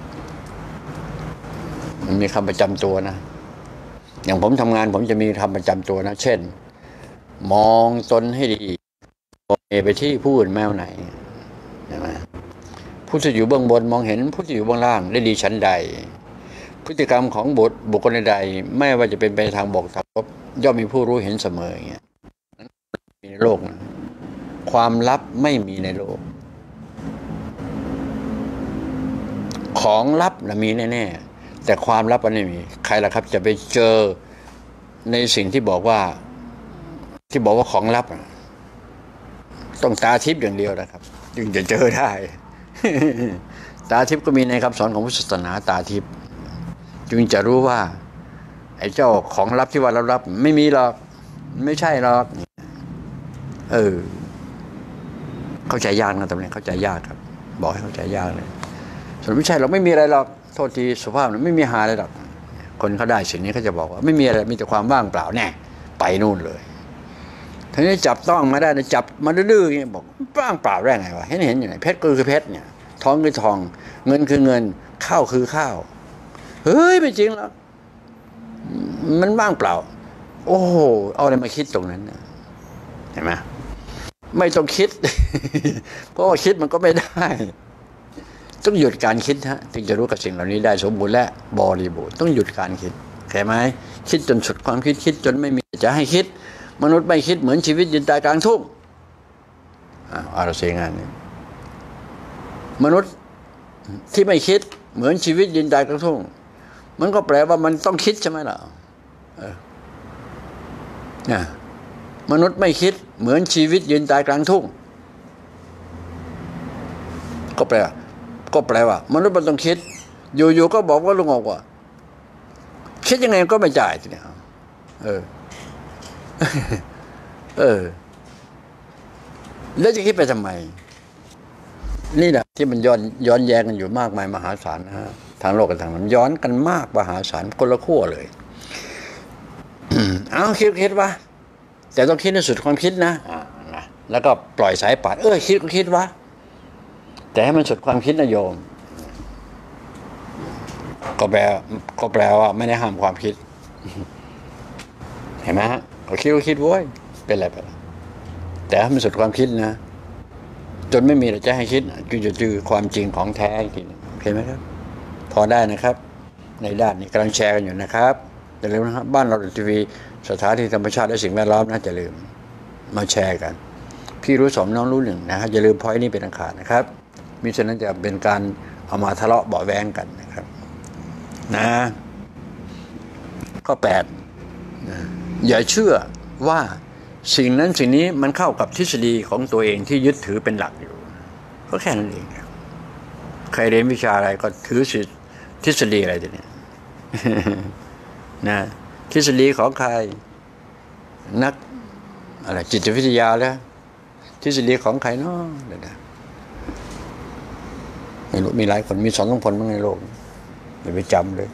มันมีคำประจำตัวนะอย่างผมทำงานผมจะมีคำประจำตัวนะเช่นมองตนให้ดีมองไปที่ผู้อื่นแม้ไหนใช่ไหมผู้ที่อยู่เบื้องบนมองเห็นผู้ที่อยู่เบื้องล่างได้ดีชั้นใดพฤติกรรมของบุคคลใดไม่ว่าจะเป็นไปทางบกทางลบย่อมมีผู้รู้เห็นเสมออย่างเงี้ยมีในโลกนะความลับไม่มีในโลกของลับนะมีแน่ๆแต่ความลับมันไม่มีใครล่ะครับจะไปเจอในสิ่งที่บอกว่าของลับต้องตาทิพย์อย่างเดียวนะครับจึงจะเจอได้ ตาทิพย์ก็มีในคำสอนของพุทธศาสนาตาทิพย์จึงจะรู้ว่าไอ้เจ้าของลับที่ว่าลับไม่มีหรอกไม่ใช่หรอกเข้าใจยากนะตรงนี้เข้าใจยากครับบอกให้เข้าใจยากเลยส่วนไม่ใช่เราไม่มีอะไรหรอกโทษทีสุภาพไม่มีหาอะไรหรอกคนเขาได้สิ่งนี้เขาจะบอกว่าไม่มีอะไรมีแต่ความว่างเปล่าแน่ไปนู่นเลยทีนี้จับต้องมาได้นะจับมาดื้อๆอย่างนี้บอกว่างเปล่าได้ไงวะเห็นอย่างไรเพชรก็คือเพชรเนี่ยทองคือทองเงินคือเงินข้าวคือข้าวเฮ้ยไม่จริงหรอกมันว่างเปล่าโอ้โหเอาอะไรมาคิดตรงนั้นเห็นไหมไม่ต้องคิด เพราะว่าคิดมันก็ไม่ได้ต้องหยุดการคิดฮะถึงจะรู้กับสิ่งเหล่านี้ได้สมบูรณ์และบริบูรณ์ต้องหยุดการคิดเข้าไหมคิดจนสุดความคิดจนไม่มีจะให้คิดมนุษย์ไม่คิดเหมือนชีวิตยืนตายกลางทุ่งอะไรเสียงานนี้มนุษย์ที่ไม่คิดเหมือนชีวิตยืนตายกลางทุ่งมันก็แปลว่ามันต้องคิดใช่ไหมล่ะมนุษย์ไม่คิดเหมือนชีวิตยืนตายกลางทุ่งก็แปลว่ามนุษย์มันต้องคิดอยู่ๆก็บอกว่าลุงออกว่าคิดยังไงก็ไม่จ่ายทีเนี้ยแล้วจะคิดไปทำไมนี่แหละที่มันย้อนแย้งกันอยู่มากมายมหาศาลนะฮะทางโลกกับทางนั้นย้อนกันมากมหาศาลคนละขั้วเลย เอาคิดว่าแต่ต้องคิดในสุดความคิดนะแล้วก็ปล่อยสายป่านคิดก็คิดว่าแต่ให้มันสุดความคิดนะโยมก็แปลว่าไม่ได้ห้ามความคิดเห็นไหมฮะก็คิดโว้ยเป็นอะไรไปแต่ให้มันสุดความคิดนะจนไม่มีอะไรจะให้คิดจึงจะเจอความจริงของแท้จริงโอเคไหมครับพอได้นะครับในด้านนี้กำลังแชร์กันอยู่นะครับอย่าลืมนะครับบ้านเราทีวีสถานที่ธรรมชาติและสิ่งแวดล้อมนะอย่าลืมมาแชร์กันพี่รู้สองน้องรู้หนึ่งนะฮะอย่าลืมพอยต์นี้เป็นอันขาดนะครับมิฉะนั้นจะเป็นการเอามาทะเลาะเบาะแว้งกันนะครับนะข้อ8นะอย่าเชื่อว่าสิ่งนั้นสิ่งนี้มันเข้ากับทฤษฎีของตัวเองที่ยึดถือเป็นหลักอยู่ก็แค่นั้นเองใครเรียนวิชาอะไรก็ถือทฤษฎีอะไรตัวนี้นะทฤษฎีของใครนักอะไรจิตวิทยาแล้วทฤษฎีของใครเนาะไม่รู้มีหลายคนมี2-3 คนในโลกอย่าไปจำเลย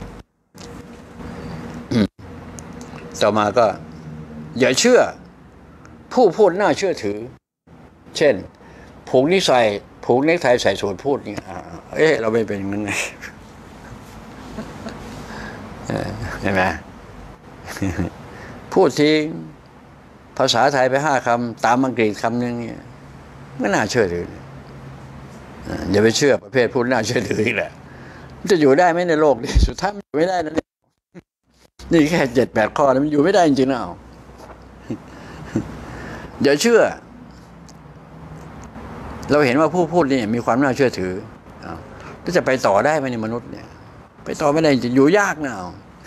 ต่อมาก็อย่าเชื่อผู้พูดน่าเชื่อถือเช่นผูกเนคไทใส่สูทพูดนี่เราไม่เป็นอย่างนั้นไงเห็นไหมพูดทิ้งภาษาไทยไป5 คำตามอังกฤษคำนึงเนี่ยไม่น่าเชื่อถืออย่าไปเชื่อประเภทพูดน่าเชื่อถืออีกแหละจะอยู่ได้ไหมในโลกนี้สุดท้ายมันอยู่ไม่ได้นะนี่แค่7-8 ข้อมันอยู่ไม่ได้จริงๆนะอย่าเชื่อเราเห็นว่าผู้พูดนี่มีความน่าเชื่อถือแล้วจะไปต่อได้ไหมในมนุษย์เนี่ยไปต่อไม่ได้จริงอยู่ยากนะ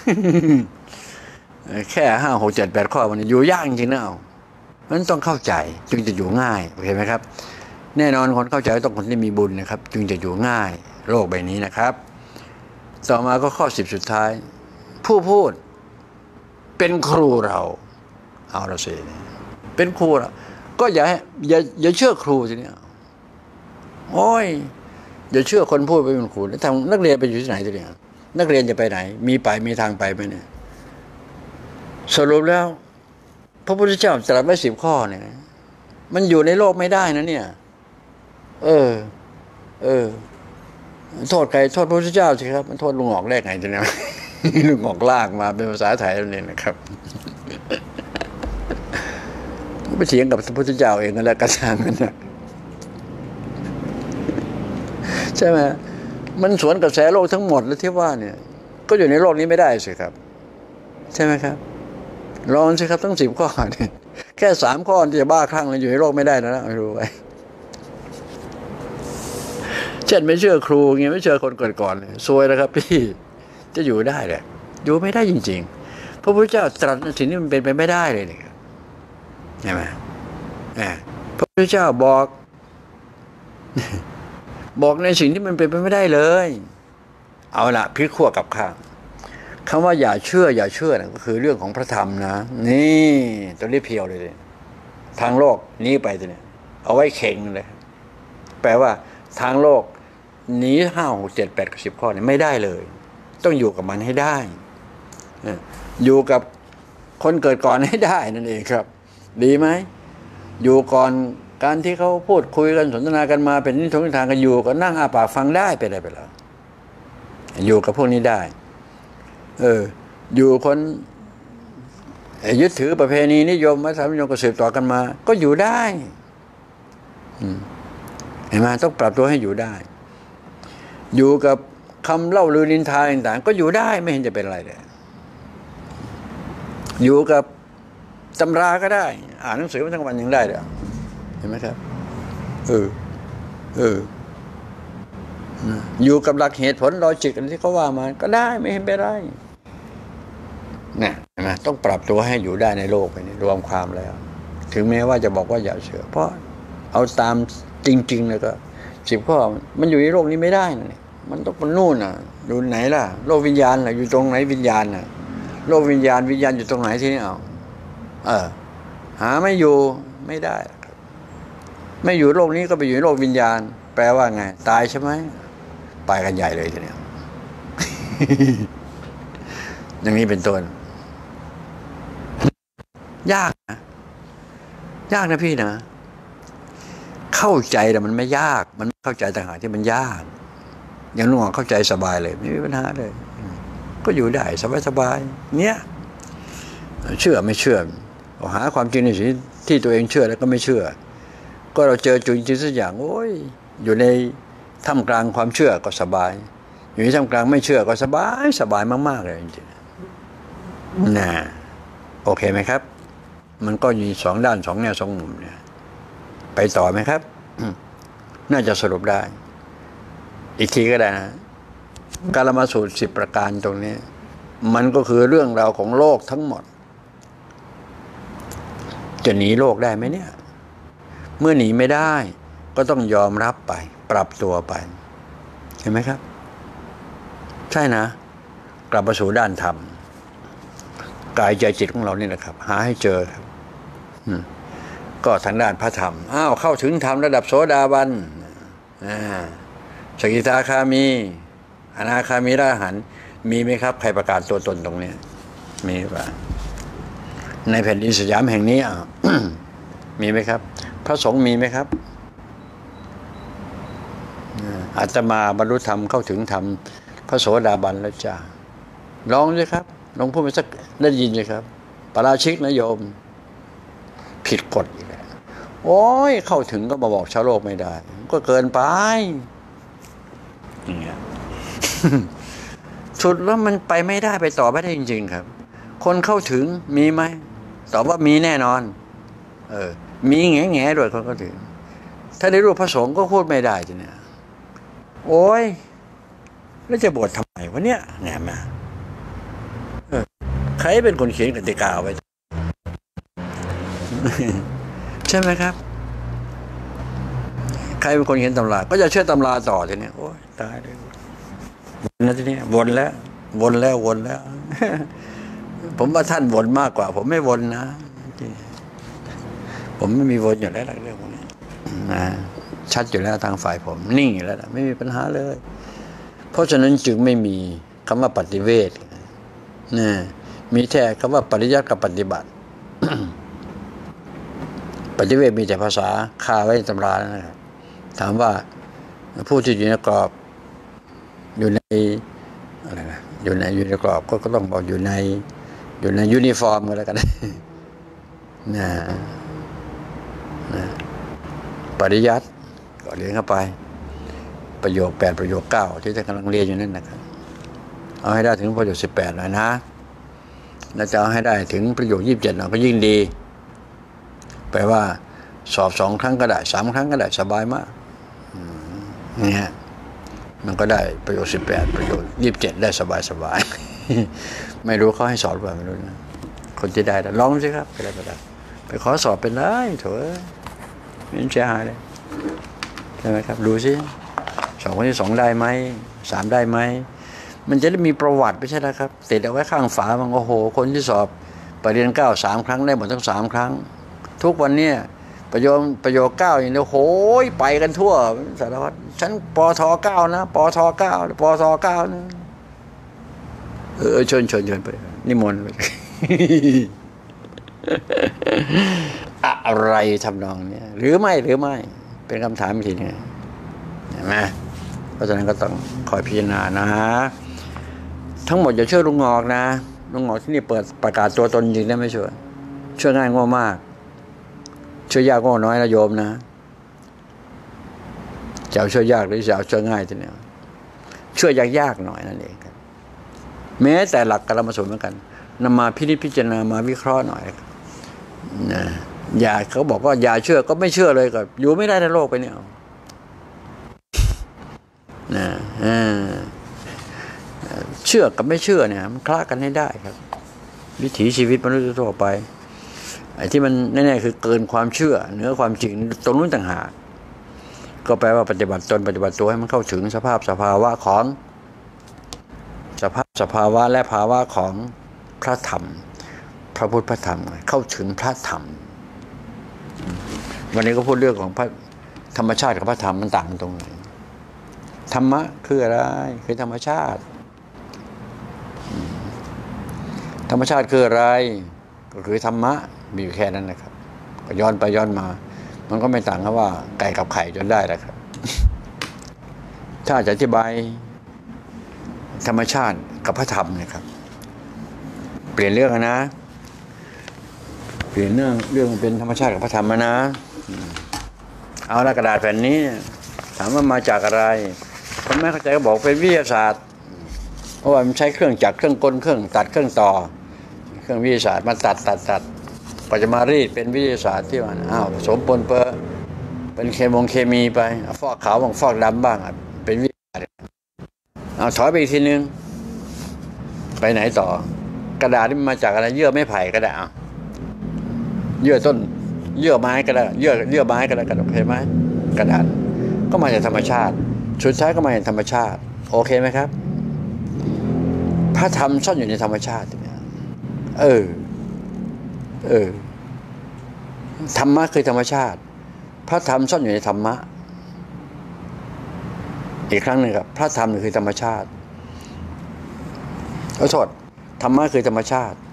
แค่5-6-7-8 ข้อมันอยู่ยากจริงๆนะมันต้องเข้าใจจึงจะอยู่ง่ายโอเคไหมครับแน่นอนคนเข้าใจต้องคนที่มีบุญนะครับจึงจะอยู่ง่ายโลกใบนี้นะครับต่อมาก็ข้อ10สุดท้ายผู้พูดเป็นครูเราเอาละสิเป็นครูเราก็อย่าเชื่อครูสิเนี่ยโอ้ยอย่าเชื่อคนพูดไปเป็นครูแล้วทางนักเรียนไปอยู่ที่ไหนตัวเนี่ยนักเรียนจะไปไหนมีทางไปไหมเนี่ยสรุปแล้วพระพุทธเจ้าตรัสไว้10 ข้อเนี่ยมันอยู่ในโลกไม่ได้นะเนี่ยโทษใครโทษพระพุทธเจ้าสิครับมันโทษลุงหอกแรกไงตัวเนี่ยลุงหอกลากมาเป็นภาษาไทยนั่นเองนะครับไปเถียงกับพระพุทธเจ้าเองนั่นแหละกระชังนั่นนะใช่ไหมมันสวนกระแสโลกทั้งหมดแล้วที่ว่าเนี่ยก็อยู่ในโลกนี้ไม่ได้สิครับใช่ไหมครับลองสิครับทั้ง10 ข้อเนี่ยแค่3 ข้อที่จะบ้าคลั่งเลยอยู่ในโลกไม่ได้นะไม่รู้ไว้เช่นไม่เชื่อครูเงี้ยไม่เชื่อคนก่อนๆซวยนะครับพี่จะอยู่ได้แหละอยู่ไม่ได้จริงๆพระพุทธเจ้าตรัสสิ่งนี้มันเป็นไปไม่ได้เลยเนี่ยใช่ไหมพระพุทธเจ้าบอกในสิ่งที่มันเป็นไปไม่ได้เลยเอาละพลิกขั้วกับข้างคำว่าอย่าเชื่อนะก็คือเรื่องของพระธรรมนะนี่ตัวนี้เพียวเลยทางโลกนี้ไปตัวนี้เอาไว้เข่งเลยแปลว่าทางโลกหนี5-6-7-8-10 ข้อเนี่ยไม่ได้เลยต้องอยู่กับมันให้ได้อยู่กับคนเกิดก่อนให้ได้นั่นเองครับดีไหมอยู่ก่อนการที่เขาพูดคุยกันสนทนากันมาเป็นนิทานทางกันอยู่ก็นั่งอาปากฟังได้ไปแล้วอยู่กับพวกนี้ได้อยู่คนยึดถือประเพณีนิยมวัฒนธรรมนิยมก็สืบต่อกันมาก็อยู่ได้เห็นไหมต้องปรับตัวให้อยู่ได้อยู่กับคำเล่าลือนินทาต่างๆก็อยู่ได้ไม่เห็นจะเป็นอะไรเลยอยู่กับตำราก็ได้อ่านหนังสือมาทั้งวันยังได้เลยเห็นไหมครับอยู่กับหลักเหตุผลลอจิกที่เขาว่ามาก็ได้ไม่เห็นเป็นไรเนี่ยเห็นไหมต้องปรับตัวให้อยู่ได้ในโลกไปนี้รวมความแล้วถึงแม้ว่าจะบอกว่าอย่าเชื่อเพราะเอาตามจริงๆเลยก็10 ข้อมันอยู่ในโลกนี้ไม่ได้นะมันต้องเป็นนู่นน่ะดูไหนล่ะโลกวิญญาณน่ะอยู่ตรงไหนวิญญาณน่ะโลกวิญญาณอยู่ตรงไหนที่นี่หาไม่อยู่ไม่ได้ไม่อยู่โลกนี้ก็ไปอยู่ในโลกวิญญาณแปลว่าไงตายใช่ไหมไปกันใหญ่เลยทีเนี้ย อย่างนี้เป็นต้นยากนะพี่นะเข้าใจแต่มันไม่ยากมันเข้าใจต่างหากที่มันยากอย่างลุงเข้าใจสบายเลยไม่มีปัญหาเลยก็อยู่ได้สบายๆเนี้ยเชื่อไม่เชื่อหาความจริงในสิ่งที่ตัวเองเชื่อแล้วก็ไม่เชื่อก็เราเจอจุดจริงสักอย่างโอ้ยอยู่ในท่ามกลางความเชื่อก็สบายอยู่ที่ท่ามกลางไม่เชื่อก็สบายสบายมากๆเลยจริงๆนะโอเคไหมครับมันก็มีสองด้านสองแนวสองมุมเนี่ยไปต่อไหมครับน่าจะสรุปได้อีกทีก็ได้นะกาลมาสูตร10ประการตรงนี้มันก็คือเรื่องราวของโลกทั้งหมดจะหนีโลกได้ไหมเนี่ยเมื่อหนีไม่ได้ก็ต้องยอมรับไปปรับตัวไปเห็นไหมครับใช่นะกลับมาสู่ด้านธรรมกายใจจิตของเรานี่แหละครับหาให้เจอครับก็ทางด้านพระธรรมเข้าถึงธรรมระดับโสดาบันสกิทาคามีอนาคามีอรหันต์มีไหมครับใครประกาศตัวตนตรงนี้มีป่ะในแผ่นดินสยามแห่งนี้มีไหมครับพระสงฆ์มีไหมครับอาตมาบรรลุธรรมเข้าถึงธรรมพระโสดาบันแล้วจ้าลองเลยครับลองพูดไปสักได้ยินเลยครับปราชิกนะโยมผิดกฎอีกแล้วโอ้ยเข้าถึงก็มาบอกชาวโลกไม่ได้ก็เกินไปอย่างเงี้ยสุดแล้วมันไปไม่ได้ไปต่อไม่ได้จริงๆครับคนเข้าถึงมีไหมตอบว่ามีแน่นอนมีแง่ๆด้วยคนเข้าถึงถ้าในรูปพระสงฆ์ก็พูดไม่ได้ทีเนี้ยโอ้ยแล้วจะบวชทำไมวะเนี่ยแง่มาใครเป็นคนเขียนกติกาไว้ใช่ไหมครับใครเป็นคนเขียนตำราก็จะเชื่อตำราต่อทีนี้โอ้ยตายเลยวนนะทีนี้วนแล้วผมว่าท่านวนมากกว่าผมไม่วนนะผมไม่มีวนอยู่แล้วเรื่องพวกนี้นะชัดอยู่แล้วทางฝ่ายผมนิ่งอยู่แล้วไม่มีปัญหาเลยเพราะฉะนั้นจึงไม่มีคำว่าปฏิเวทนะมีแค่คำว่าปริยัติกับปฏิบัติ ปฏิเวทมีแต่ภาษาคาไว้ในตำรานะครับถามว่าผู้ที่อยู่ในกรอบอยู่ในอะไรนะอยู่ในกรอบก็ต้องบอกอยู่ในยูนิฟอร์มกันแล้วกันนะปริยัติก็เรียนเข้าไปประโยค8ประโยค9ที่ท่านกำลังเรียนอยู่นั่นนะครับเอาให้ได้ถึงประโยค18เลยนะแล้วจะเอาให้ได้ถึงประโยค27เราก็ยิ่งดีแปลว่าสอบ2ครั้งก็ได้3ครั้งก็ได้สบายมากเนี่ยมันก็ได้ประโยค18ประโยค27ได้สบายไม่รู้เขาให้สอบหรือเปล่าไม่รู้นะคนที่ได้ลองสิครับไปได้ไปขอสอบเป็นได้เถอะไม่เสียหายเลยใช่ไหมครับดูสิสอบคนที่2ได้ไหม3ได้ไหมมันจะได้มีประวัติไม่ใช่แล้วครับติดเอาไว้ข้างฝามันโอ้โหคนที่สอบปริญญา9 3ครั้งได้หมดทั้ง3ครั้งทุกวันเนี่ยประโยค9อย่างเดียวโหยไปกันทั่วสารพัดฉันปท9นะปท9ปท9นะเชิญไปนิมนต์ไป อะไรทำนองนี้หรือไม่เป็นคำถามอีกทีนึงเห็นไหมเพราะฉะนั้นก็ต้องคอยพิจารณานะทั้งหมดอย่าเชื่อลุงงอกนะลุงงอกที่นี่เปิดประกาศตัวตนจริงได้ไม่เชื่อง่ายง่ามากเชื่อยากง่น้อยนะโยมนะจะเอาเชื่อยากหรือจะเอาเชื่อง่ายทีนี้เชื่อยากหน่อยนั่นเองครับแม้แต่หลักกรรมสูตรเหมือนกันนำมาพิจารณามาวิเคราะห์หน่อยนะอย่าเขาบอกว่าอย่าเชื่อก็ไม่เชื่อเลยก็อยู่ไม่ได้ในโลกไปเนี่ยนะเชื่อกับไม่เชื่อเนี่ยมันคละกันให้ได้ครับวิถีชีวิตมนุษย์ทั่วไปไอ้ที่มันแน่ๆคือเกินความเชื่อเหนือความจริงตรงนู้นต่างหากก็แปลว่าปฏิบัติตนปฏิบัติตัวให้มันเข้าถึงสภาพสภาวะของสภาวะและภาวะของพระธรรมพระพุทธพระธรรมเข้าถึงพระธรรมวันนี้ก็พูดเรื่องของพระธรรมชาติกับพระธรรมมันต่างกันตรงไหนธรรมะคืออะไรคือธรรมชาติธรรมชาติคืออะไรก็คือธรรมะมีอยู่แค่นั้นนะครับก็ย้อนไปย้อนมามันก็ไม่ต่างกันว่าไก่กับไข่จนได้แหละครับถ้าจะอธิบายธรรมชาติกับพระธรรมนะครับเปลี่ยนเรื่องนะเปลี่ยนเรื่องเป็นธรรมชาติกับพระธรรมนะเอาละกระดาษแผ่นนี้ถามว่ามาจากอะไรคนไม่เข้าใจก็บอกเป็นวิทยาศาสตร์เพราะว่ามันใช้เครื่องจักรเครื่องกลเครื่องตัดเครื่องต่อเครื่องวิทยาศาสตร์มาตัดก็จะมารีดเป็นวิทยาศาสตร์ที่ว่าผสมปนเปื้อเป็นเคมีไปฟอกขาวบ้างฟอกดำบ้างเป็นวิทยาศาสตร์ถอยไปอีกทีนึงไปไหนต่อกระดาษนี่มันมาจากอะไรเยื่อไม้ไผ่ก็ได้เยื่อต้นเยื่อไม้ก็ได้เยื่อไม้ก็ได้กระดาษเห็นไหมกระดาษก็มาจากธรรมชาติสุดท้ายก็มาจากธรรมชาติโอเคไหมครับพระธรรมซ่อนอยู่ในธรรมชาติธรรมะคือธรรมชาติพระธรรมซ่อนอยู่ในธรรมะอีกครั้งหนึ่งครับพระธรรมคือธรรมชาติขอโทษธรรมะคือธรรมชาติ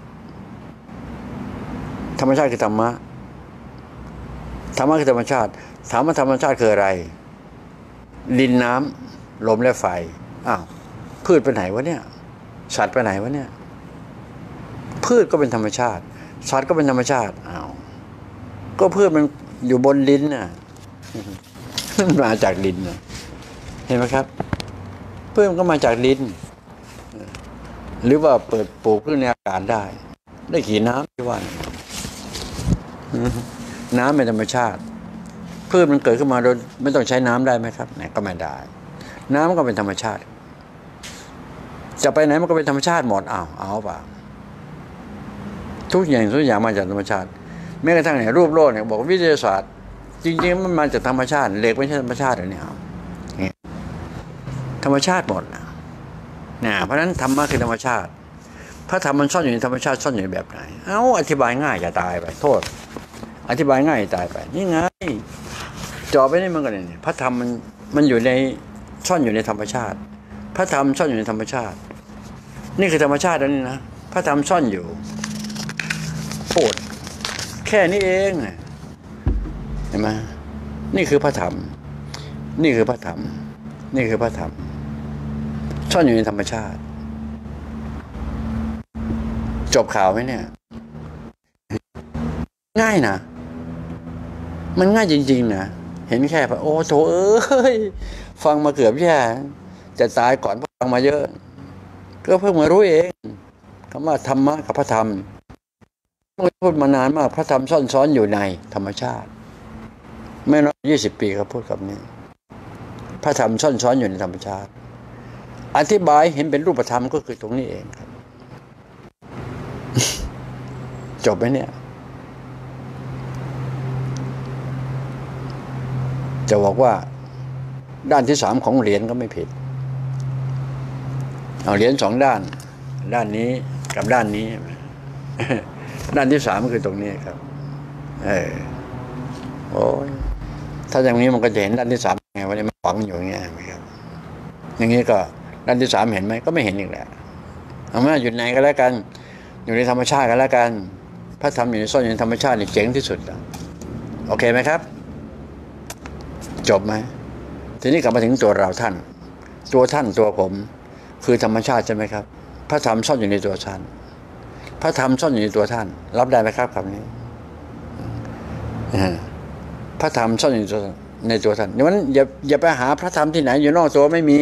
ธรรมชาติคือธรรมะธรรมะคือธรรมชาติถามว่าธรรมชาติคืออะไรดินน้ำลมและไฟพืชไปไหนวะเนี่ยสัตว์ไปไหนวะเนี่ยพืชก็เป็นธรรมชาติสัตว์ก็เป็นธรรมชาติก็พืชมันอยู่บนดินน่ะมาจากดินน่ะเห็นไหมครับพืชมันก็มาจากดินหรือว่าเปิดปลูกพืชในอากาศได้กี่น้ำที่ว่าน้ำเป็นธรรมชาติพืชมันเกิดขึ้นมาโดยไม่ต้องใช้น้ำได้ไหมครับไหนก็ไม่ได้น้ำก็เป็นธรรมชาติจะไปไหนมันก็เป็นธรรมชาติหมดเอาป่ะทุกอย่างมาจากธรรมชาติแม้กระทั่งรูปโลกเนี่ยบอกวิทยาศาสตร์จริงๆมันมาจากธรรมชาติเหล็กไม่ใช่ธรรมชาติหรอเนี่ยธรรมชาติหมดเพราะฉะนั้นธรรมะคือธรรมชาติพระธรรมมันซ่อนอยู่ในธรรมชาติซ่อนอยู่แบบไหนอธิบายง่ายอย่าตายไปโทษอธิบายง่ายตายไปนี่ไงจ่อไปนี่มันก็เนี่ยพระธรรมมันอยู่ในซ่อนอยู่ในธรรมชาติพระธรรมซ่อนอยู่ในธรรมชาตินี่คือธรรมชาติแล้วนี่นะพระธรรมซ่อนอยู่โปรดแค่นี้เองเห็นไหมนี่คือพระธรรมนี่คือพระธรรมนี่คือพระธรรมซ่อนอยู่ในธรรมชาติจบข่าวไหมเนี่ยง่ายนะมันง่ายจริงๆนะเห็นแค่โอ้โถฟังมาเกือบแย่จะตายก่อนฟังมาเยอะก็เพิ่งมารู้เองคำว่าธรรมะกับพระธรรมพูดมานานมากพระธรรมซ่อนซ้อนอยู่ในธรรมชาติไม่น้อย20 ปีครับพูดคำนี้พระธรรมซ่อนซ้อนอยู่ในธรรมชาติอธิบายเห็นเป็นรูปธรรมก็คือตรงนี้เองครับ จบไหมเนี่ยจะบอกว่าด้านที่3ของเหรียญก็ไม่ผิดเอาเหรียญ2 ด้านด้านนี้กับด้านนี้ ด้านที่3ก็คือตรงนี้ครับโอ้ยถ้าอย่างนี้มันก็จะเห็นด้านที่3ไงว่ามันฝังอยู่อย่างเงี้ยครับอย่างนี้ก็ด้านที่3เห็นไหมก็ไม่เห็นอีกแล้วเอามาอยู่ไหนก็แล้วกันอยู่ในธรรมชาติก็แล้วกันพระธรรมอยู่ในซ่อนอยู่ในธรรมชาตินี่เจ๋งที่สุดแล้วโอเคไหมครับจบไหมทีนี้กลับมาถึงตัวเราท่านตัวผมคือธรรมชาติใช่ไหมครับพระธรรมซ่อนอยู่ในตัวท่านพระธรรมซ่อนอยู่ในตัวท่านรับได้ไหมครับคำนี้พระธรรมซ่อนอยู่ในตัวท่านอย่างนั้นอย่าไปหาพระธรรมที่ไหนอยู่นอกตัวไม่มี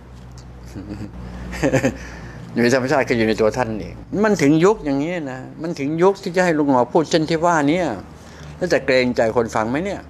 อยู่ในธรรมชาติก็อยู่ในตัวท่านเองมันถึงยุคอย่างนี้นะมันถึงยุคที่จะให้ลุงหมอพูดเช่นที่ว่านี้แล้วจะเกรงใจคนฟังไหมเนี่ย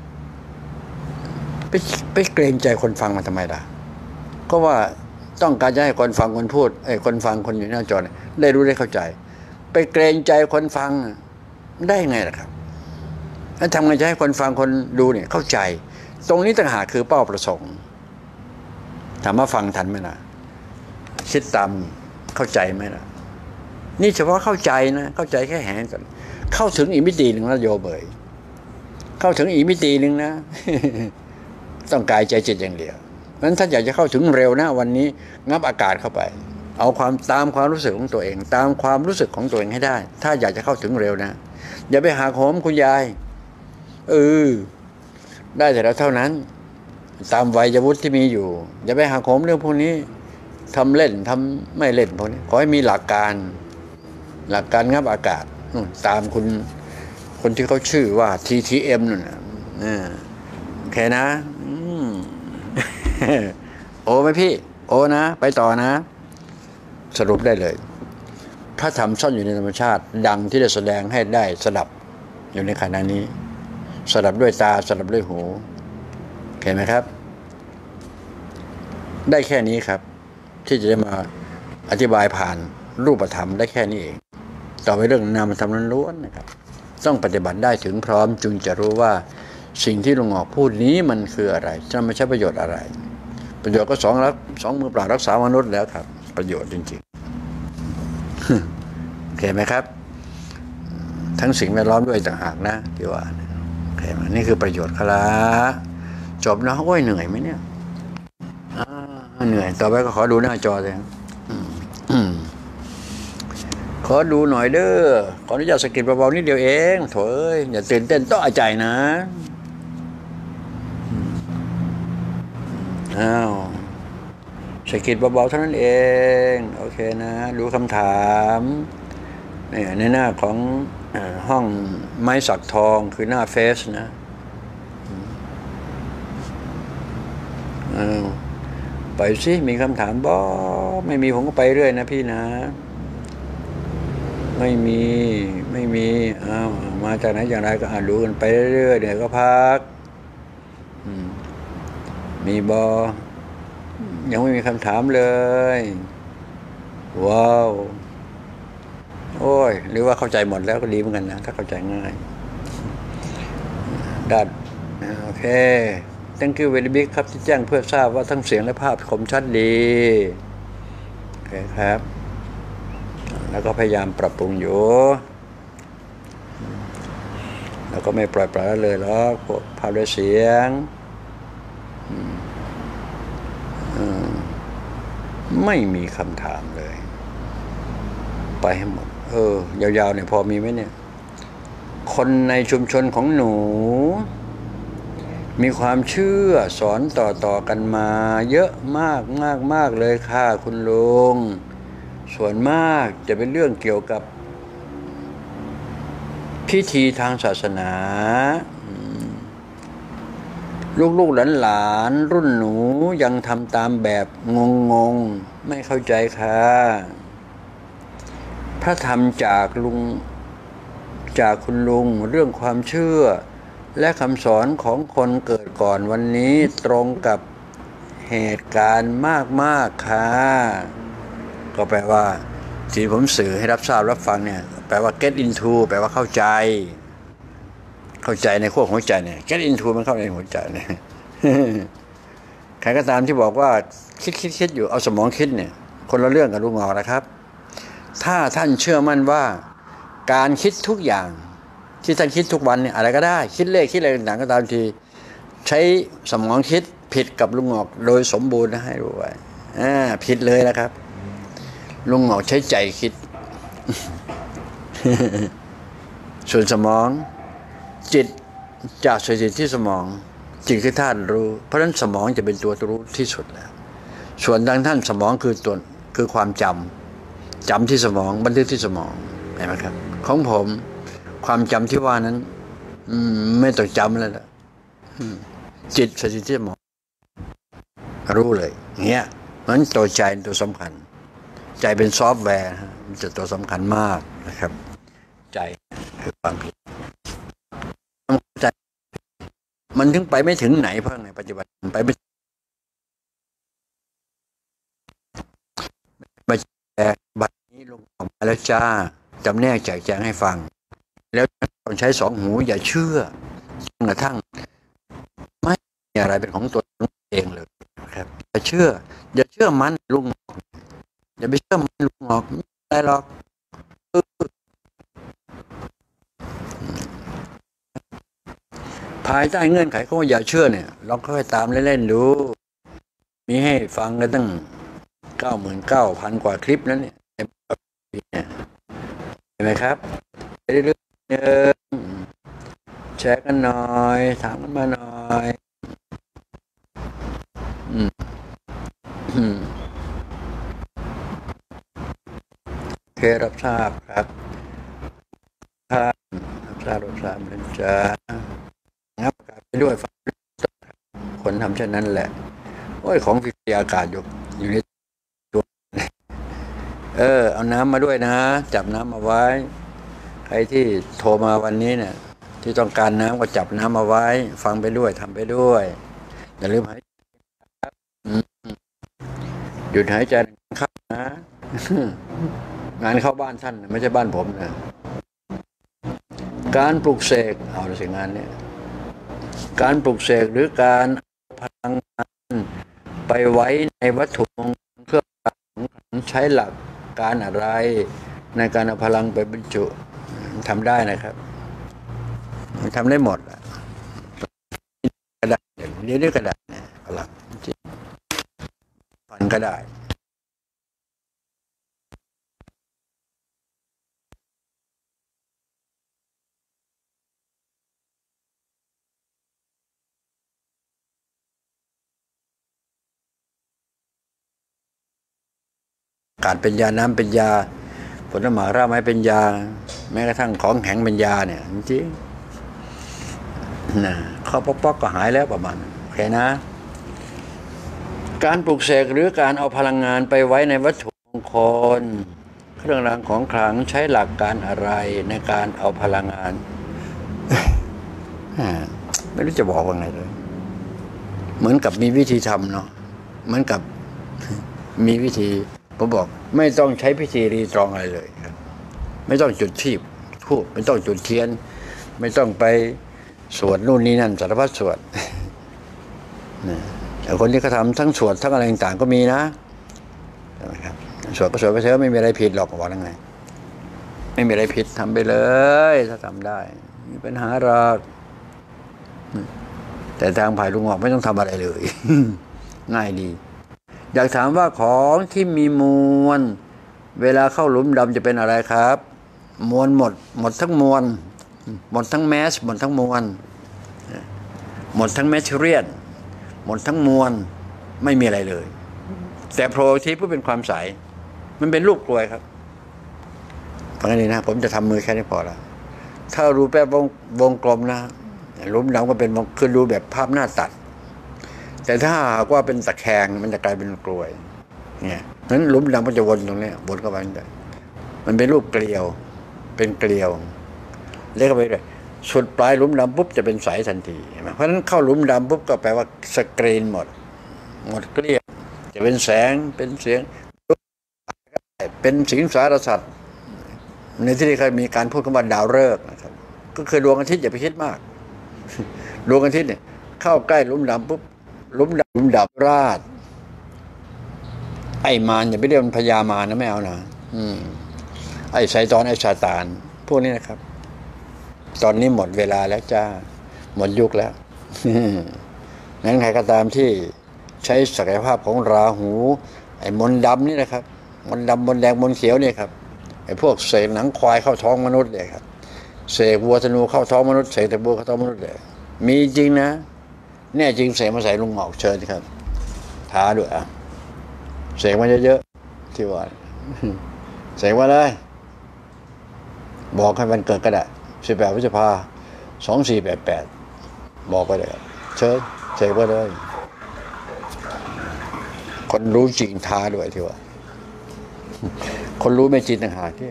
ไปเกรงใจคนฟังมาทำไมล่ะก็ว่าต้องการจะให้คนฟังคนพูดคนฟังคนอยู่หน้าจอได้รู้ได้เข้าใจไปเกรงใจคนฟังได้ไงล่ะครับแล้วทำไงจะให้คนฟังคนดูเนี่ยเข้าใจตรงนี้ต่างหากคือเป้าประสงค์ถามว่าฟังทันไหมล่ะคิดตามเข้าใจไหมล่ะนี่เฉพาะเข้าใจนะเข้าใจแค่แหงก่อนเข้าถึงอีกมิติหนึ่งนะโยเบยเข้าถึงอีกมิติหนึ่งนะ ต้องกายใจจิตอย่างเดียวเพราะฉะนั้นถ้าอยากจะเข้าถึงเร็วนะวันนี้งับอากาศเข้าไปเอาตามความรู้สึกของตัวเองตามความรู้สึกของตัวเองให้ได้ถ้าอยากจะเข้าถึงเร็วนะอย่าไปหาโหมคุณยายได้แต่แล้วเท่านั้นตามวัยวุฒิที่มีอยู่อย่าไปหาโหมเรื่องพวกนี้ทำเล่นทำไม่เล่นพวกนี้ขอให้มีหลักการงับอากาศตามคนที่เขาชื่อว่า TTM นั่นนะโอเคนะโอไหมพี่โอนะไปต่อนะสรุปได้เลยถ้าทำซ่อนอยู่ในธรรมชาติดังที่ได้แสดงให้ได้สดับอยู่ในขณะนี้สดับด้วยตาสดับด้วยหูเห็นไหมครับได้แค่นี้ครับที่จะได้มาอธิบายผ่านรูปธรรมได้แค่นี้เองต่อไปเรื่องนามธรรมล้วนๆนะครับต้องปฏิบัติได้ถึงพร้อมจึงจะรู้ว่าสิ่งที่ลุงออกพูดนี้มันคืออะไรจะไม่ใช่ประโยชน์อะไรประโยชน์ก็สองมือเปล่ารักษามนุษย์แล้วครับประโยชน์จริงๆโอเคไหมครับทั้งสิ่งแวดล้อมด้วยต่างหากนะที่ว่าโอเคไหมนี่คือประโยชน์ครับจบนะโอ้ยเหนื่อยไหมเนี่ยเหนื่อยต่อไปก็ขอดูหน้าจอเลยขอดูหน่อยเด้อขออนุญาตสกิดเบาๆนิดเดียวเองโถเอ้ยอย่าตื่นเต้นต้องเอาใจนะอ้าวสกิดเบาๆเท่านั้นเองโอเคนะดูคำถามเนี่ยในหน้าของห้องไม้สักทองคือหน้าเฟซนะไปสิมีคำถามบ่ไม่มีผมก็ไปเรื่อยนะพี่นะไม่มีมาจากไหนอย่างไรก็อ่านดูกันไปเรื่อยๆเดี๋ยวก็พักมีบอยังไม่มีคำถามเลยว้าวโอ้ยหรือว่าเข้าใจหมดแล้วก็ดีเหมือนกันนะถ้าเข้าใจง่ายดัดโอเค thank you very big ครับที่แจ้งเพื่อทราบว่าทั้งเสียงและภาพคมชัดดีโอเคครับแล้วก็พยายามปรับปรุงอยู่แล้วก็ไม่ปล่อยปละละเลยหรอกภาพและเสียงไม่มีคำถามเลยไปให้หมดยาวๆเนี่ยพอมีไหมเนี่ยคนในชุมชนของหนูมีความเชื่อสอนต่อกันมาเยอะมากเลยค่ะคุณลุงส่วนมากจะเป็นเรื่องเกี่ยวกับพิธีทางศาสนาลูกหลานรุ่นหนูยังทำตามแบบงงไม่เข้าใจค่ะพระธรรมจากคุณลุงเรื่องความเชื่อและคำสอนของคนเกิดก่อนวันนี้ตรงกับเหตุการณ์มากค่ะก็แปลว่าที่ผมสื่อให้รับทราบรับฟังเนี่ยแปลว่า get into แปลว่าเข้าใจในขั้วหัวใจเนี่ย get into มันเข้าในหัวใจเนี่ยใครก็ตามที่บอกว่าคิดอยู่เอาสมองคิดเนี่ยคนละเรื่องกับลุงออกนะครับถ้าท่านเชื่อมั่นว่าการคิดทุกอย่างที่ท่านคิดทุกวันเนี่ยอะไรก็ได้คิดเลขคิดอะไรต่างๆก็ตามทีใช้สมองคิดผิดกับลุงออกโดยสมบูรณ์นะให้รู้ไว้ผิดเลยนะครับลุงออกใช้ใจคิด ส่วนสมองจิตจากสถิตที่สมองจิตคือธาตุรู้เพราะฉะนั้นสมองจะเป็นตัวรู้ที่สุดแล้วส่วนทางท่านสมองคือความจำที่สมองบันทึกที่สมองเห็นไหมครับของผมความจำที่ว่านั้นไม่ต้องจำแล้วล่ะจิตสถิตที่สมองรู้เลยเงี้ยมันตัวใจตัวสำคัญใจเป็นซอฟต์แวร์มันจะตัวสำคัญมากนะครับใจคือความคิดใจมันถึงไปไม่ถึงไหนเพราะในปัจจุบันไปไม่แต่บัดนี้ลงออกมาแล้วจ้าจำแนกแจกแจงให้ฟังแล้วต้องใช้สองหูอย่าเชื่อจนกระทั่งไม่มีอะไรเป็นของตัวเองเลยครับอย่าเชื่อมันลุงอย่าไปเชื่อมันลุงหรอกไม่ได้หรอกภายใต้เงื่อนไขเขาว่าอย่าเชื่อเนี่ยลองค่อยตามเล่นๆดูมีให้ฟังกันตั้ง 99,000 กว่าคลิปนั้นเนี่ยเห็นไหมครับเรื่อยๆแชร์กันหน่อยถามกันมาหน่อยโอเครับทราบครับรับทราบเลยจ้างับกลับไปด้วยฟังคนทำเช่นนั้นแหละโอ้ยของฟรีอากาศอยู่ในตัวเอาน้ำมาด้วยนะจับน้ำมาไว้ใครที่โทรมาวันนี้เนี่ยที่ต้องการน้ำก็จับน้ำมาไว้ฟังไปด้วยทำไปด้วยอย่าลืมหายหยุดหายใจเข้านะงานเข้าบ้านท่านไม่ใช่บ้านผมนะการปลุกเสกเอาละสิงานเนี่ยการปลุกเสกหรือการพลังงานไปไว้ในวัตถุมงคลเครื่องรางใช้หลักการอะไรในการเอาพลังไปบรรจุทำได้นะครับทำได้หมดกระดาษเดี๋ยวนี้กระดาษเนี่ยพลังจริงฟันก็ได้การเป็นยาน้ำเป็นยาผลไม้รากไม้เป็นยาแม้กระทั่งของแข็งเป็นยาเนี่ยจริงๆนะข้อป๊อกๆก็หายแล้วประมาณโอเคนะการปลุกเสกหรือการเอาพลังงานไปไว้ในวัตถุมงคลเครื่องรางของขลังใช้หลักการอะไรในการเอาพลังงานไม่รู้จะบอกว่าไงเลยเหมือนกับมีวิธีทำเนาะเหมือนกับมีวิธีผมบอกไม่ต้องใช้พิธีรีตรองอะไรเลยครับไม่ต้องจุดธูปไม่ต้องจุดเทียนไม่ต้องไปสวดนู่นนี่นั่นสารพัดสวดแต่คนที่เขาทำทั้งสวดทั้งอะไรต่างๆก็มีนะใช่ไหมครับสวดก็สวดไปเถอะไม่มีอะไรผิดหรอกบอกยังไงไม่มีอะไรผิดทำไปเลยถ้าทำได้มีปัญหาหรอกแต่ทางภายลุงออกไม่ต้องทำอะไรเลย ง่ายดีอยากถามว่าของที่มีมวลเวลาเข้าหลุมดำจะเป็นอะไรครับมวลหมดทั้งมวลหมดทั้งแมสหมดทั้งมวลหมดทั้งแมทเรียลหมดทั้งมวลไม่มีอะไรเลยแต่โพรทีผู้เป็นความใสมันเป็นรูปกลวยครับฟังให้ดีนะผมจะทำมือแค่นี้พอละถ้ารูปแบบวงกลมนะหลุมดำก็เป็นคือรูแบบภาพหน้าตัดแต่ถ้าหากว่าเป็นตะแคงมันจะกลายเป็นกลวยเนี่ยนั้นหลุมดำมันจะวนตรงนี้วนเข้าไปมันเป็นรูปเกลียวเป็นเกลียวเรียกเข้าไปเลยสุดปลายหลุมดำปุ๊บจะเป็นใสทันทีเพราะฉะนั้นเข้าหลุมดำปุ๊บก็แปลว่าสกรีนหมดเกลี้ยงจะเป็นแสงเป็นเสียงเป็นสิงสารสัตว์ในที่นี้เคยมีการพูดคำว่าดาวฤกษ์นะครับก็คือดวงอาทิตย์อย่าไปคิดมากดวงอาทิตย์เนี่ยเข้าใกล้หลุมดำปุ๊บหลุมดำราดไอ้มารอย่าไปเรียกมันพญามารนะไม่เอานะไอ้ไซตอนไอ้ซาตานพวกนี้นะครับตอนนี้หมดเวลาแล้วจ้าหมดยุคแล้วนั้นใครก็ตามที่ใช้ศักยภาพของราหูไอ้มนต์ดำนี่นะครับมนต์ดำมนต์แดงมนต์เขียวนี่ครับไอ้พวกเสกหนังควายเข้าท้องมนุษย์เลยครับเสกวัวธนูเข้าท้องมนุษย์เสกแต่วัวเข้าท้องมนุษย์เลยมีจริงนะแน่จริงเสกมาใส่ลุงหอกเชิญครับท้าด้วยเสกมาเยอะๆที่ว่าเสกมาเลยบอกให้วันเกิดก็ได้18 พฤษภาคม 2488บอกไปเลยเชิญเสกไปเลยคนรู้จริงท้าด้วยที่ว่าคนรู้ไม่จริงต่างหากที่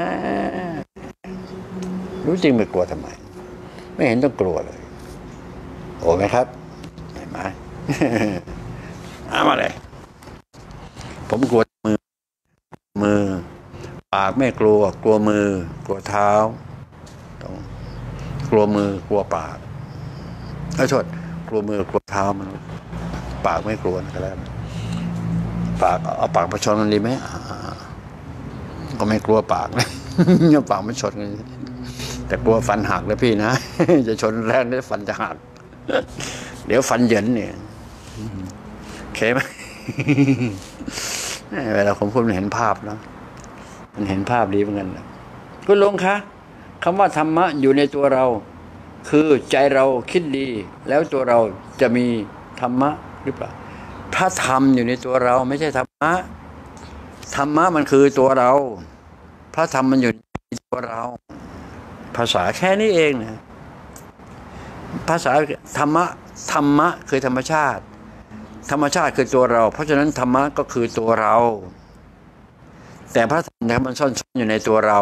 รู้จริงไม่กลัวทำไมไม่เห็นต้องกลัวเลยโอ้ไหมครับเห็นไหมเอามาเลยผมกลัวมือปากไม่กลัวมือกลัวเท้าต้องกลัวมือกลัวปากโทษกลัวมือกลัวเท้ามันปากไม่กลัวก็แล้วปากเอาปากมาชนกันดีไหมก็ไม่กลัวปากนะเอาปากมาชนกันแต่กลัวฟันหักนะพี่นะจะชนแรงแล้วฟันจะหักเดี๋ยวฟันเหยินเนี่ยโอเคไหมเวลาผมพูดมันเห็นภาพเนาะมันเห็นภาพดีเหมือนกันคุณลุงคะคำว่าธรรมะอยู่ในตัวเราคือใจเราคิดดีแล้วตัวเราจะมีธรรมะหรือเปล่าถ้าธรรมอยู่ในตัวเราไม่ใช่ธรรมะธรรมะมันคือตัวเราพระธรรมมันอยู่ในตัวเราภาษาแค่นี้เองนะภาษาธรรมะคือธรรมชาติธรรมชาติคือตัวเราเพราะฉะนั้นธรรมะก็คือตัวเราแต่พระธรรมนะครับมันซ่อนอยู่ในตัวเรา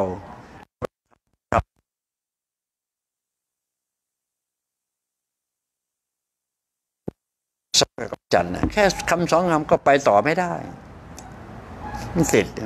สักกับจันทร์แค่คำสองคำก็ไปต่อไม่ได้มันติด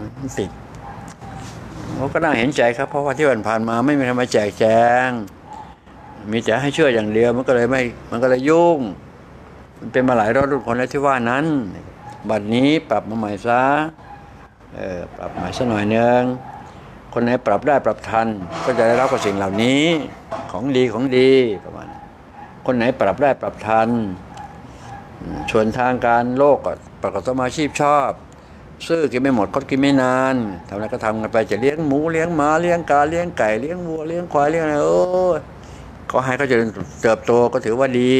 ผมก็น่าเห็นใจครับเพราะว่าที่ผ่านมาไม่มีใครมาแจกแจงมีแต่ให้เชื่ออย่างเดียวมันก็เลยยุ่งมันเป็นมาหลายรอบรุ่นคนแล้วที่ว่านั้นบัดนี้ปรับมาใหม่ซะปรับใหม่สักหน่อยนึงคนไหนปรับได้ปรับทันก็จะได้รับกับสิ่งเหล่านี้ของดีประมาณคนไหนปรับได้ปรับทันส่วนทางการโลกก็ประกอบอาชีพชอบซื้อกินไม่หมดก็กินไม่นานทำอะไรก็ทำกันไปจะเลี้ยงหมูเลี้ยงหมาเลี้ยงกาเลี้ยงไก่เลี้ยงวัวเลี้ยงควายเลี้ยงอะไรก็ให้เขาเจริญเติบโตก็ถือว่าดี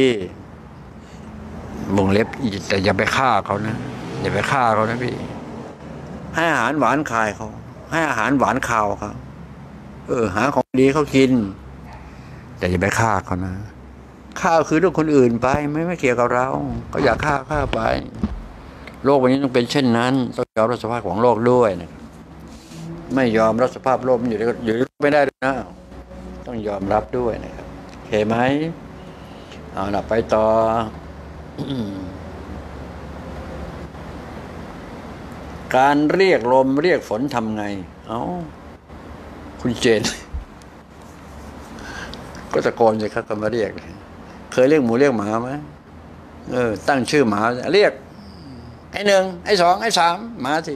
วงเล็บแต่อย่าไปฆ่าเขานะอย่าไปฆ่าเขานะพี่ให้อาหารหวานคายเขาให้อาหารหวานข่าวเขาหาของดีเขากินแต่อย่าไปฆ่าเขานะฆ่าคือเรื่องคนอื่นไปไม่เกี่ยวกับเราก็อยากฆ่าไปโลกวันนี้ต้องเป็นเช่นนั้นต้องยอมรับสภาพของโลกด้วยนะไม่ยอมรับสภาพโลกมันอยู่ไม่ได้ด้วยนะต้องยอมรับด้วยนะครับโอเคไหมเอาล่ะไปต่อ การเรียกลมเรียกฝนทำไงคุณเจนก็ตะโกนเลยครับก็มาเรียกเคยเรียกหมูเรียกหมาไหมตั้งชื่อหมาเรียกไอ้หนึ่งไอ้สองไอ้สามมาสิ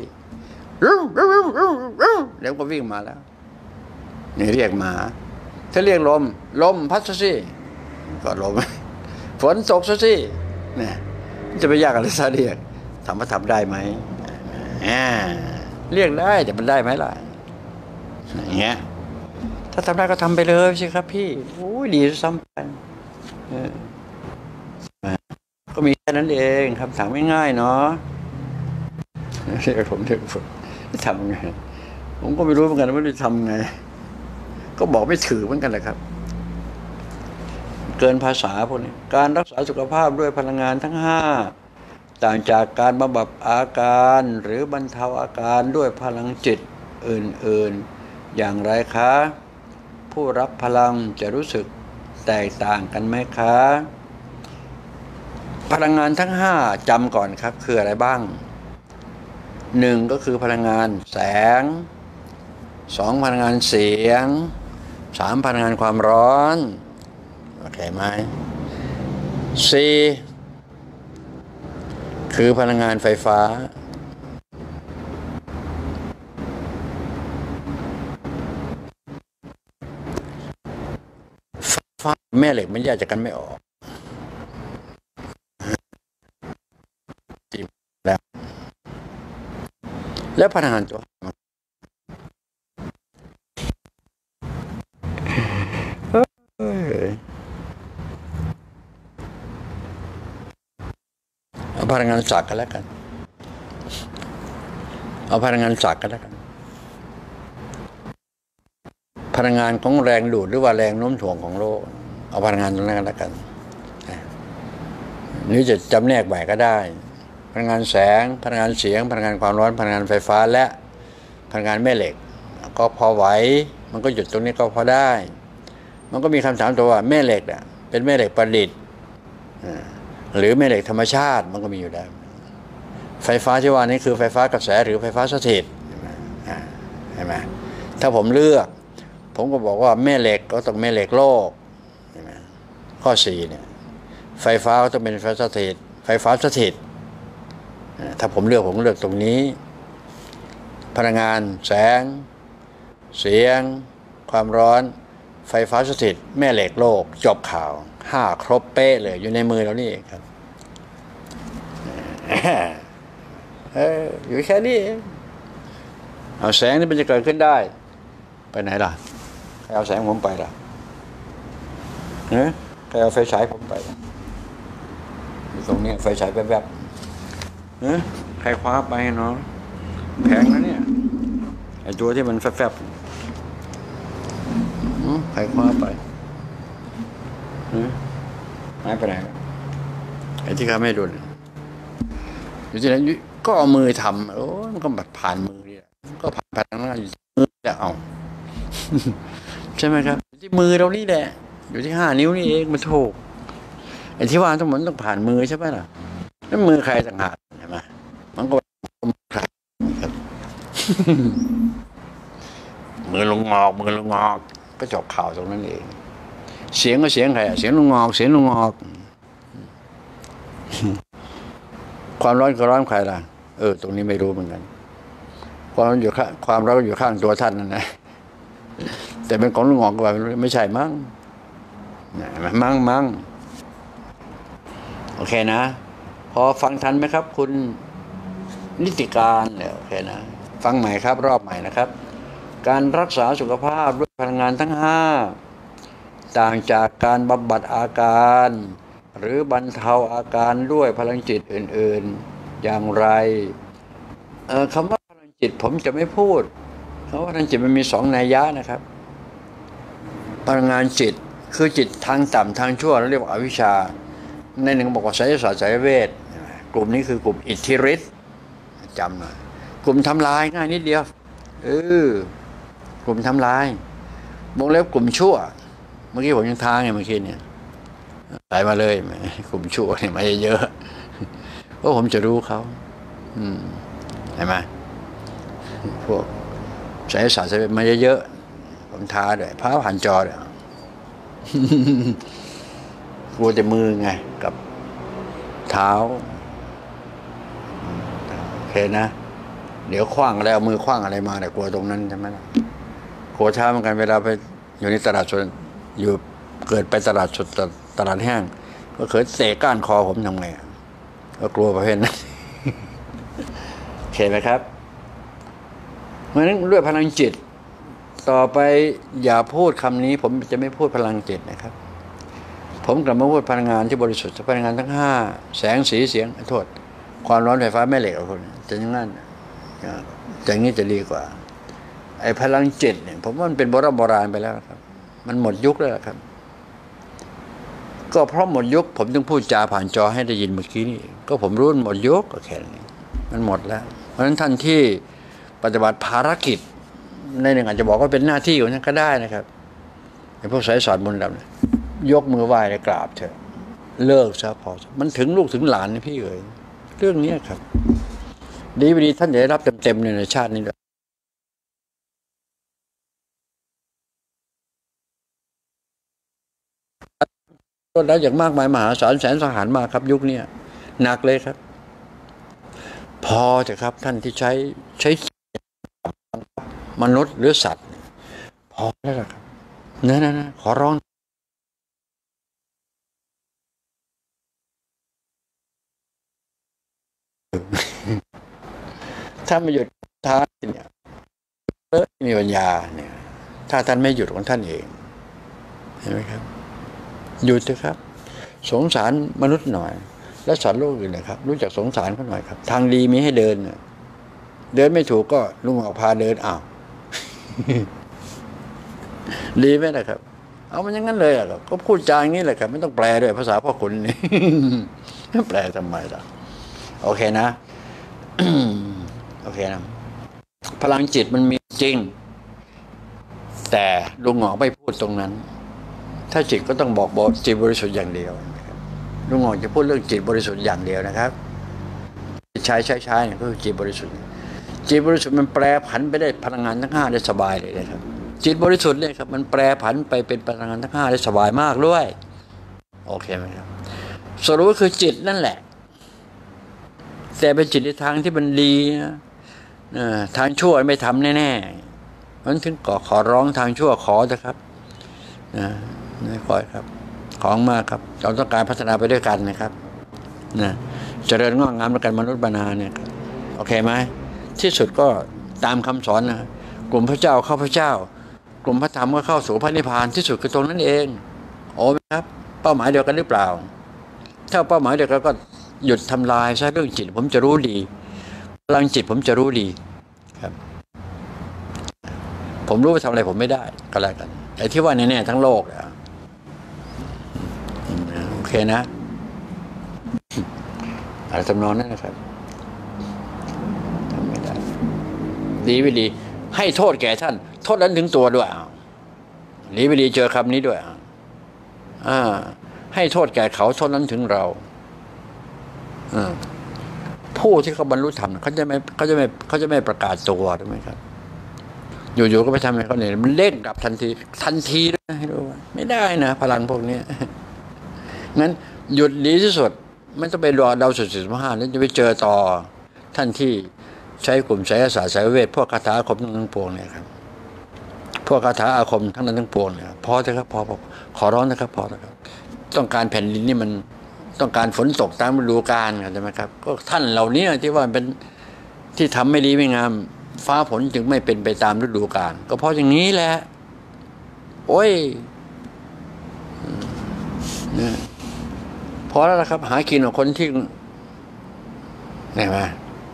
แล้วก็วิ่งมาแล้วนี่เรียกหมาถ้าเรียกลมพัดซะสิก็ลมฝนตกซะสิเนี่ยจะไปยากอะไรซะเรียกทำได้ไหมเรียกได้แต่มันได้ไหมล่ะอย่างเงี้ยถ้าทำได้ก็ทำไปเลยสิครับพี่โอ้ยดีซ้ำไปก็มีแค่นั้นเองคำถามง่ายๆเนาะเรียกผมทำไงผมก็ไม่รู้เหมือนกันว่าจะทำไงก็บอกไม่ถือเหมือนกันแหละครับเกินภาษาพวกนี้การรักษาสุขภาพด้วยพลังงานทั้ง5ต่างจากการบำบัดอาการหรือบรรเทาอาการด้วยพลังจิตอื่นๆอย่างไรคะผู้รับพลังจะรู้สึกแตกต่างกันไหมคะพลังงานทั้ง5จำก่อนครับคืออะไรบ้าง1ก็คือพลังงานแสง2พลังงานเสียง3พลังงานความร้อนโอเคไหม4คือพลังงานไฟฟ้าแม่เหล็กมันแยกจากกันไม่ออกแล้วพลังงานตัวเอาพลังงานศักดิ์กันแล้วกันเอาพลังงานศักดิ์กันแล้วกันพลังงานของแรงดูดหรือว่าแรงโน้มถ่วงของโลกเอาพลังงานตรงนั้นกันแล้วกันหรือจะจำแนกแหวกก็ได้พลังงานแสงพลังงานเสียงพลังงานความร้อนพลังงานไฟฟ้าและพลังงานแม่เหล็กก็พอไหวมันก็หยุดตรงนี้ก็พอได้มันก็มีคำถามตัวว่าแม่เหล็กเป็นแม่เหล็กประดิษฐ์หรือแม่เหล็กธรรมชาติมันก็มีอยู่แล้วไฟฟ้าที่ว่านี้คือไฟฟ้ากระแสหรือไฟฟ้าสถิตเห็นไหมถ้าผมเลือกผมก็บอกว่าแม่เหล็กก็ต้องแม่เหล็กโลกข้อ4เนี่ยไฟฟ้าก็ต้องเป็นไฟฟ้าสถิตถ้าผมเลือกตรงนี้พลังงานแสงเสียงความร้อนไฟฟ้าสถิตแม่เหล็กโลกจบข่าว5ครบเป๊ะเลยอยู่ในมือเรานี่ครับอยู่แค่นี้เอาแสงนี่มันจะเกิดขึ้นได้ไปไหนล่ะใครเอาแสงผมไปล่ะใครเอาไฟฉายผมไปอยู่ตรงนี้ไฟฉายแวบๆใครคว้าไปเนาะแพงนะเนี่ยไอ้ตัวที่มันแฟบๆใครคว้าไปหายไปไหนไอ้ที่เขาไม่ดูอยู่ที่ไหนก็เอามือทำโอ้มันก็แบบผ่านมือเนี่ยก็ผ่านพลังงานอยู่ที่มือแต่เอา ใช่ไหมครับอยู่ที่มือเรานี่แหละอยู่ที่5 นิ้วนี่เองมันถูกไอ้ที่ว่าทั้งหมดต้องผ่านมือใช่ไหมล่ะแล้วมือใครต่างหากใช่ไหมมันก็มือใครครับ มือลุงงอกมือลุงงอกก็จบข่าวตรงนั้นเองเสียงก็เสียงใครเสียงลุงงอกเสียงลุงงอก ความร้อนก็ร้อนใครล่ะตรงนี้ไม่รู้เหมือนกันความร้อนอยู่ข้างตัวท่านนั่นนะแต่เป็นของลุงงอกก็ว่าไม่ใช่มั้งมั้งโอเคนะพอฟังทันไหมครับคุณนิติการเนี่ยโอเคนะฟังใหม่ครับรอบใหม่นะครับการรักษาสุขภาพด้วยพลังงานทั้ง5ต่างจากการบำบัดอาการหรือบรรเทาอาการด้วยพลังจิตอื่นๆอย่างไรคำว่าพลังจิตผมจะไม่พูดคำว่าพลังจิตมันมี2 นัยยะนะครับพลังงานจิตคือจิตทางต่ำทางชั่วเราเรียกว่าอวิชชาในหนึ่งบอกว่าไสยศาสตร์ไสยเวทกลุ่มนี้คือกลุ่มอิทธิฤทธิ์จำหน่อยกลุ่มทำลายง่ายนิดเดียวกลุ่มทำลายวงเล็บกลุ่มชั่วเมื่อกี้ผมยังท้าไงเมื่อกี้เนี่ยใส่มาเลยกลุ่มชั่วเนี่ยมาเยอะเพราะผมจะรู้เขาเห็นไหมพวกไสยศาสตร์ไสยเวทมาเยอะผมท้าด้วยพาผ่านจอด้วยกลัวแต่มือไงกับเท้าโอเคนะเดี๋ยวคว้างอะไรเอามือคว้างอะไรมาแต่กลัวตรงนั้นใช่ไหมล่ะกลัวเท้าเหมือนกันเวลาไปอยู่ในตลาดสดอยู่เกิดไปตลาดสดตลาดแห้งก็เกิดเตะก้านคอผมทำไงก็กลัวประเภทนั้นโอเคไหมครับเพราะฉะนั้นด้วยพลังจิตต่อไปอย่าพูดคำนี้ผมจะไม่พูดพลังจิตนะครับผมกลับมาพูดพลังงานที่บริสุทธิ์พลังงานทั้ง5แสงสีเสียงโทษความร้อนไฟฟ้าแม่เหล็กคนจะอย่างนั้นอย่างนี้จะดีกว่าไอ้พลังจิตเนี่ยผมว่ามันเป็นโบราณไปแล้วครับมันหมดยุคแล้วครับก็เพราะหมดยุคผมต้องพูดจาผ่านจอให้ได้ยินเมื่อกี้นี่ก็ผมรู้หมดยุคก็แค่นี้มันหมดแล้วเพราะฉะนั้นท่านที่ปฏิบัติภารกิจในหนึ่งอาจจะบอกว่าเป็นหน้าที่ของท่านก็ได้นะครับไอ้พวกสายสอนมนต์ดำยกมือไหว้และกราบเถอะเลิกซะพอมันถึงลูกถึงหลานนี่พี่เรื่องนี้ครับดีไม่ดีท่านจะได้รับเต็มๆในชาตินี้ด้วยรถแล้วอย่างมากมายมหาศาลแสนสาหัสมากครับยุคนี้หนักเลยครับพอเถอะครับท่านที่ใช้มนุษย์หรือสัตว์พอแล้วครับนะขอร้องถ้าไม่หยุดท้าเนี่ยมีปัญญาเนี่ยถ้าท่านไม่หยุดของท่านเองเห็นไหมครับหยุดเถอะครับสงสารมนุษย์หน่อยและสัตว์โลกอื่นนะครับรู้จักสงสารเขาหน่อยครับทางดีมีให้เดินเดินไม่ถูกก็ลุงออกพาเดินอ้าว ดีไหมนะครับเอามันอย่างนั้นเลยครับก็พูดจาอย่างนี้แหละครับไม่ต้องแปลด้วยภาษาพ่อขุนนี่ แปลทำไมล่ะโอเคนะ โอเคนะพลังจิตมันมีจริงแต่ลุงหงอไม่พูดตรงนั้นถ้าจิตก็ต้องบอกจิตบริสุทธิ์อย่างเดียวลุงหงอจะพูดเรื่องจิตบริสุทธิ์อย่างเดียวนะครับใช้เนี่ยก็คือจิตบริสุทธิ์จิตบริสุทธิ์มันแปรผันไปได้พลังงานทั้ง5ได้สบายเลยนะครับจิตบริสุทธิ์เนี่ยครับมันแปรผันไปเป็นพลังงานทั้ง5ได้สบายมากด้วยโอเคไหมครับสรุปก็คือจิตนั่นแหละแต่เป็นจิตในทางที่มันดีนะทางชั่วไม่ทำแน่ๆเพราะฉะนั้นถึงขอร้องทางชั่วขอเถอะครับไม่ค่อยครับของมากครับเราต้องการพัฒนาไปด้วยกันนะครับเจริญงอกงามด้วยกันมนุษย์บรรณาเนี่ยโอเคไหมที่สุดก็ตามคำสอนนะกลุ่มพระเจ้าเข้าพระเจ้ากลุ่มพระธรรมก็เข้าสู่พระนิพพานที่สุดคือตรงนั้นเองโอ้ไหมครับเป้าหมายเดียวกันหรือเปล่าถ้าเป้าหมายเดียวกันก็หยุดทำลายซะเรื่องจิตผมจะรู้ดีพลังจิตผมจะรู้ดีครับผมรู้ว่าทำอะไรผมไม่ได้ก็แล้วกันไอ้ที่ว่าแน่ๆทั้งโลกโอเคนะอะไรทำนองนั้นนะครับดีไม่ดีให้โทษแก่ท่านโทษนั้นถึงตัวด้วยดีไม่ดีเจอคำนี้ด้วยให้โทษแก่เขาโทษนั้นถึงเราผู้ที่เขาบรรลุธรรมเขาจะไม่ประกาศตัวใช่ไหมครับอยู่ๆก็ไปทำอะไรเขาเนี่ยมันเล่นกลับทันทีนะให้รู้ว่าไม่ได้นะพลังพวกนี้งั้นหยุดดีที่สุดไม่ต้องไปรอดาวสุด15แล้วจะไปเจอต่อท่านที่ใช้กลุ่มไสยศาสตร์ไสยเวทพวกคาถาอาคมทั้งปวงเนี่ยครับพวกคาถาอาคมทั้งนั้นทั้งปวงเนี่ยพอเถอะครับพอขอร้องนะครับพอเถอะครับต้องการแผ่นดินนี่มันต้องการฝนตกตามฤดูกาลใช่ไหมครับก็ท่านเหล่านี้ที่ว่าเป็นที่ทำไม่ดีไม่งามฟ้าฝนจึงไม่เป็นไปตามฤดูกาลก็เพราะอย่างนี้แหละโอ้ยเนี่ยพอแล้วนะครับหากินของคนที่ไหนมา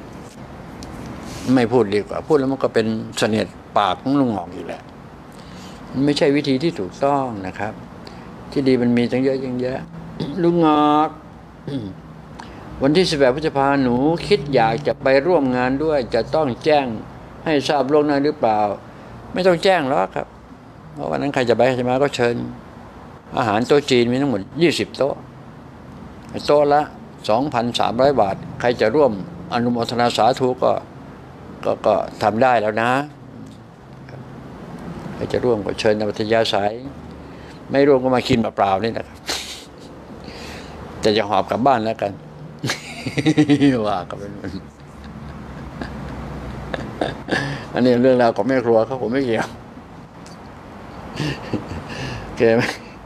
ไม่พูดดีกว่าพูดแล้วมันก็เป็นเสน่ห์ปากของลุงหงอกอีกแหละมันไม่ใช่วิธีที่ถูกต้องนะครับที่ดีมันมีตั้งเยอะยังเยอะลุงหงอกวันที่18 พฤษภาคมหนูคิดอยากจะไปร่วมงานด้วยจะต้องแจ้งให้ทราบล่วงหน้าหรือเปล่าไม่ต้องแจ้งหรอกครับเพราะวันนั้นใครจะไปใช่ไหมก็เชิญอาหารโต๊ะจีนมีทั้งหมด20 โต๊ะโต๊ะละ 2,300 บาทใครจะร่วมอนุโมทนาสาธุก็ทำได้แล้วนะใครจะร่วมก็เชิญในวัทยาสายไม่ร่วมก็มากินเปล่าๆนี่นะครับแต่จะหอบกลับบ้านแล้วกันว่าก็เป็นอันนี้เรื่องราวของแม่ครัวเขาผมไม่เกี่ยวโอเคไหม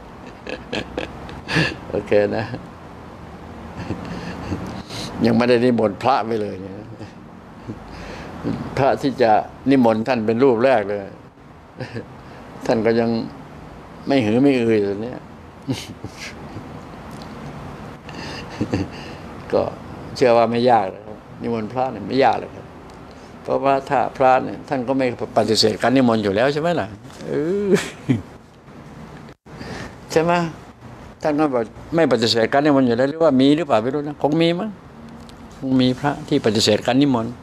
โอเคนะยังไม่ได้นิมนต์พระไปเลยเนี่ยพระที่จะนิมนต์ท่านเป็นรูปแรกเลยท่านก็ยังไม่หือไม่อือตอนนี้ก็เชื่อว่าไม่ยากเลยครับนิมนต์พระเนี่ยไม่ยากเลยครับเพราะว่าถ้าพระเนี่ยท่านก็ไม่ปฏิเสธการนิมนต์อยู่แล้วใช่ไหมล่ะใช่ไหมท่านก็บอกไม่ปฏิเสธการนิมนต์อยู่แล้วหรือว่ามีหรือเปล่าไม่รู้นะคงมีมั้งคงมีพระที่ปฏิเสธการนิมนต์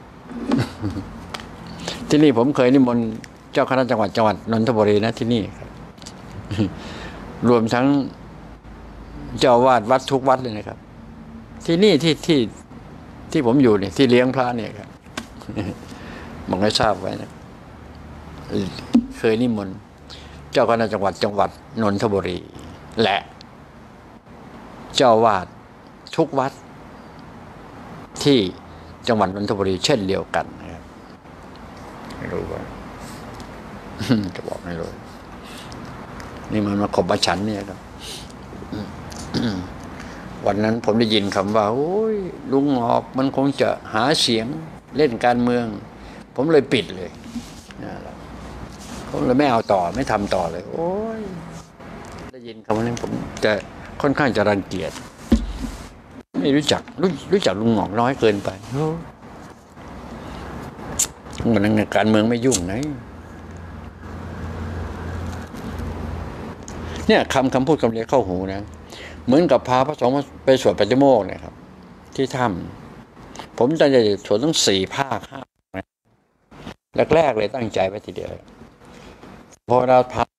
ที่นี่ผมเคยนิมนต์เจ้าคณะจังหวัดนนทบุรีนะที่นี่ครับรวมทั้งเจ้าวาดวัดทุกวัดเลยนะครับที่นี่ที่ผมอยู่เนี่ยที่เลี้ยงพระเนี่ยครับบอกให้ทราบไว้นะเคยนิมนต์เจ้าคณะจังหวัดนนทบุรีและเจ้าวาดทุกวัดที่จังหวัดนนทบุรีเช่นเดียวกันนะครับไม่รู้ว่าจะบอกไม่รู้นี่มันมาขบมาฉันเนี่ยครับวันนั้นผมได้ยินคำว่าโอ้ยลุงหงอกมันคงจะหาเสียงเล่นการเมืองผมเลยปิดเลยผมเลยไม่เอาต่อไม่ทำต่อเลยโอ้ยได้ยินคำนั้นผมจะค่อนข้างจะรังเกียจไม่รู้จักลุงหงอกน้อยเกินไปวันนั้นการเมืองไม่ยุ่งนะเนี่ยคำพูดคำเรียกเข้าหูนะเหมือนกับพาพระสงฆ์ไปสวดปฏิโมกข์เนี่ยครับที่ถ้ำผมตั้งใจสวดทั้ง4 ภาค 5แรกเลยตั้งใจไว้ทีเดียวพอเราพา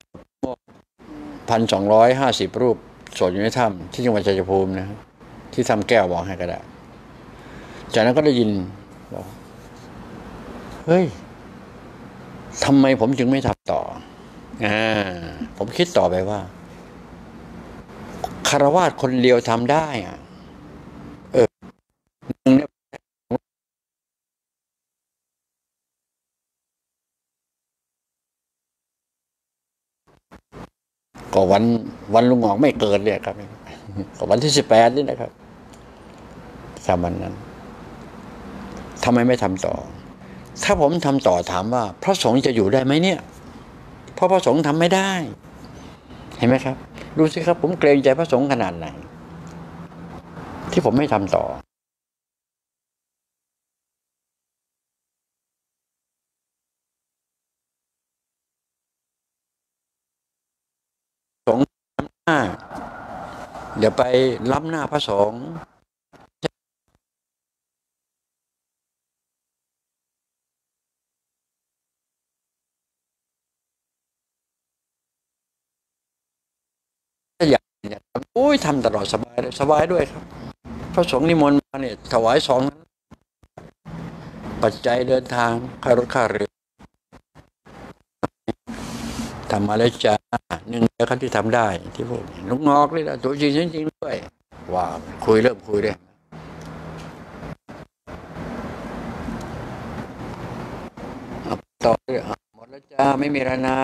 1,250 รูปสวดอยู่ในถ้ำที่จังหวัดชัยภูมินะที่ถ้ำแก้วบอกให้ก็ได้จากนั้นก็ได้ยินบอกเฮ้ยทำไมผมจึงไม่ทำต่อผมคิดต่อไปว่าคฤหัสถ์คนเดียวทำได้ก็วันลุงหงอกไม่เกิดเนี่ยครับก็วันที่18นี่นะครับสามวันนั้นทำไมไม่ทำต่อถ้าผมทำต่อถามว่าพระสงฆ์จะอยู่ได้ไหมเนี่ยเพราะพระสงฆ์ทำไม่ได้เห็นไหมครับดูสิครับผมเกรงใจพระสงฆ์ขนาดไหนที่ผมไม่ทำต่อสงฆ์เดี๋ยวไปล้ำหน้าพระสงฆ์ยทำตลอดสบายเลยสบายด้วยครับพระสงฆ์นิมนต์มาเนี่ยถวายสองปัจจัยเดินทางค่ารถค่าเรือทำมาแล้วจ้าหนึ่งเดียวครับที่ทำได้ที่พวกลูกงอกเลยนะตัวจริงจริงด้วยว้าวคุยเริ่มคุยเลยต่อเลยหมดแล้วจ้าไม่มีแล้วนะ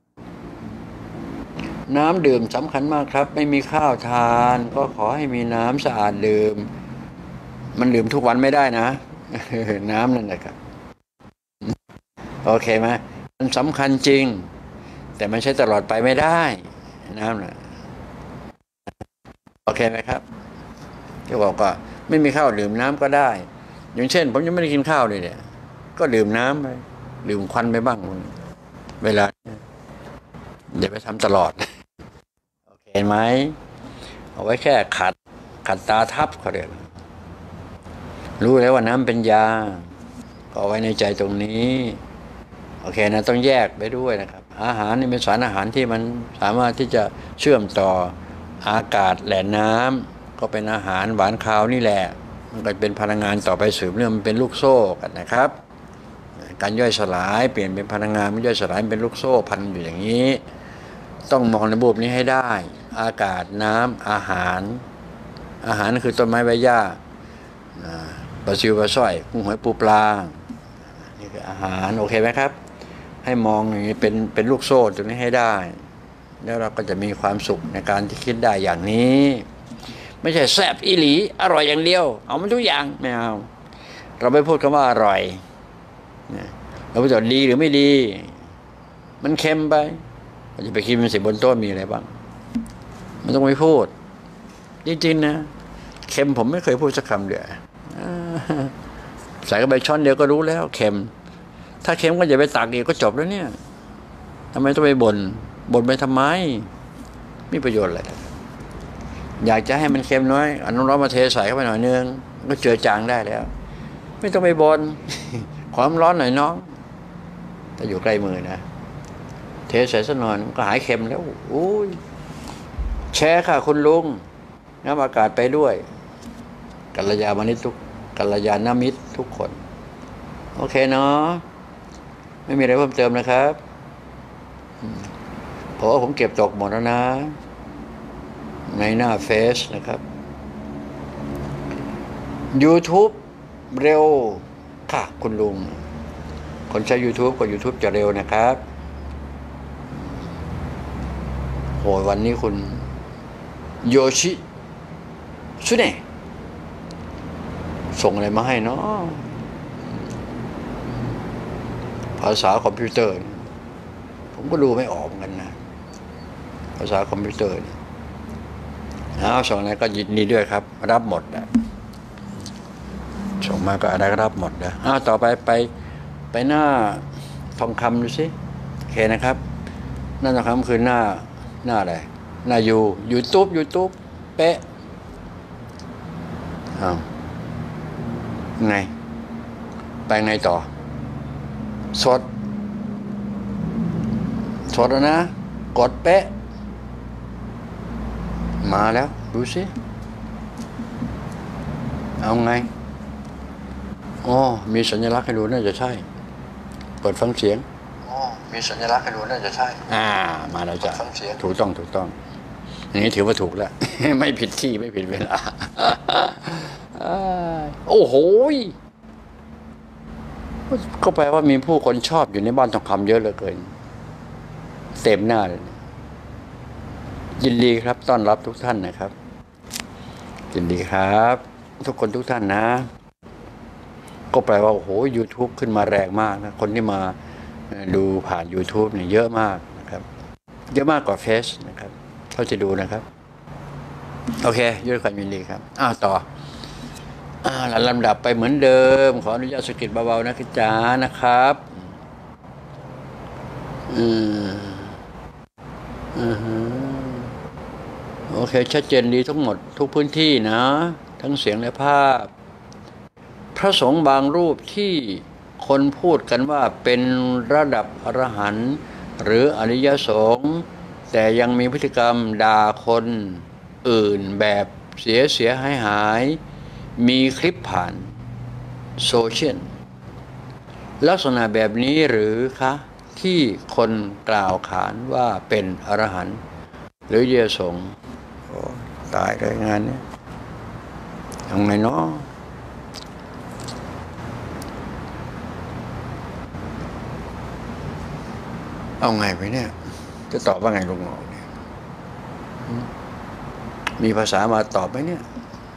น้ำดื่มสำคัญมากครับไม่มีข้าวทานก็ขอให้มีน้ำสะอาดดื่มมันดื่มทุกวันไม่ได้นะน้ำนั่นแหละครับโอเคไหมมันสำคัญจริงแต่มันใช้ตลอดไปไม่ได้น้ำนะโอเคไหมครับที่บอกก็ไม่มีข้าวดื่มน้ำก็ได้อย่างเช่นผมยังไม่ได้กินข้าวเลยเนี่ยก็ดื่มน้ำไปดื่มควันไปบ้างเวลาอย่าไปทำตลอดโอเคไหมเอาไว้แค่ขัดตาทับเขาเรียกรู้แล้วว่าน้ำเป็นยาก็เอาไว้ในใจตรงนี้โอเคนะต้องแยกไปด้วยนะครับอาหารนี่เป็นสารอาหารที่มันสามารถที่จะเชื่อมต่ออากาศแหล่น้ำก็เป็นอาหารหวานคาวนี่แหละมันก็เป็นพลังงานต่อไปสืบเนื่องมันเป็นลูกโซ่กันนะครับการย่อยสลายเปลี่ยนเป็นพลังงานมันย่อยสลายเป็นลูกโซ่พันอยู่อย่างนี้ต้องมองในระบบนี้ให้ได้อากาศน้ำอาหารคือต้นไม้ใบหญ้าปลาซิวปลาสร้อยกุ้งหอยปูปลานี่คืออาหารโอเคไหมครับให้มองอย่างนี้เป็นลูกโซ่ตรงนี้ให้ได้แล้วเราก็จะมีความสุขในการที่คิดได้อย่างนี้ไม่ใช่แซ่บอีหลีอร่อยอย่างเดียวเอามันทุกอย่างไม่เอาเราไม่พูดคำว่าอร่อยเราพูดว่าดีหรือไม่ดีมันเค็มไปเราจะไปคิดมันสิบนโต๊ะมีอะไรบ้างมันต้องไม่พูดจริงๆนะเค็มผมไม่เคยพูดสักคำเดียวใส่เข้าไปช้อนเดียวก็รู้แล้วเค็มถ้าเค็มก็อย่าไปตักอีกก็จบแล้วเนี่ยทำไมต้องไปบ่นไปทำไมมีประโยชน์อะไรอยากจะให้มันเค็มน้อยเอาน้ำร้อนมาเทใส่เข้าไปหน่อยนึงก็เจือจางได้แล้วไม่ต้องไปบ่นความร้อนหน่อยน้องถ้าอยู่ใกล้มือนะเทใส่สักหน่อยก็หายเค็มแล้วโอ้ยแชร์ค่ะคุณลุงน้ำอากาศไปด้วยกัลยาณมิตรทุกคนโอเคเนาะไม่มีอะไรเพิ่มเติมนะครับเพราะว่าผมเก็บตกหมดแล้วนะในหน้าเฟซนะครับ YouTube เร็วค่ะคุณลุงคนใช้ YouTube ก็ YouTube จะเร็วนะครับโหวันนี้คุณโยชิสุเนะส่งอะไรมาให้เนาะภาษาคอมพิวเตอร์ผมก็ดูไม่ออกเหมือนกันนะภาษาคอมพิวเตอร์ส่งอะไรก็ยินดีด้วยครับรับหมดนะส่งมาก็อะไรก็รับหมดนะต่อไปหน้าทองคำดูสิโอเคนะครับหน้าทองคำคือหน้าอะไรหน้ายูทูบเป๊ะไงไปไงต่อสดแล้วนะกดเป๊ะมาแล้วดูสิเอาไงมีสัญลักษณ์ให้ดูน่าจะใช่เปิดฟังเสียงมีสัญลักษณ์ให้ดูน่าจะใช่มาแล้วจ้ะถูกต้องอย่างนี้ถือว่าถูกแล้ว ไม่ผิดที่ไม่ผิดเวลา โอ้โหก็แปลว่ามีผู้คนชอบอยู่ในบ้านทองคำเยอะเหลือเกินเต็มหน้าเลยยินดีครับต้อนรับทุกท่านนะครับยินดีครับทุกคนทุกท่านนะก็แปลว่าโอ้โห YouTube ขึ้นมาแรงมากนะคนที่มาดูผ่าน YouTube เนี่ยเยอะมากนะครับเยอะมากกว่าเฟซนะครับเขาจะดูนะครับโอเคด้วยความยินดีครับต่อลำดับไปเหมือนเดิมขออนุญาตสกิดเบาๆนะคุณจ๋านะครับโอเคชัดเจนดีทั้งหมดทุกพื้นที่นะทั้งเสียงและภาพพระสงฆ์บางรูปที่คนพูดกันว่าเป็นระดับอรหันต์ หรืออริยสงฆ์แต่ยังมีพฤติกรรมด่าคนอื่นแบบเสียหายมีคลิปผ่านโซเชียลลักษณะแบบนี้หรือคะที่คนกล่าวขานว่าเป็นอรหันต์หรือเยสงโอ้ตายเลยงานนี้ทำไงเนาะเอาไงไปเนี่ยจะตอบว่าไงลุงหงอกเนี่ยมีภาษามาตอบไหมเนี่ย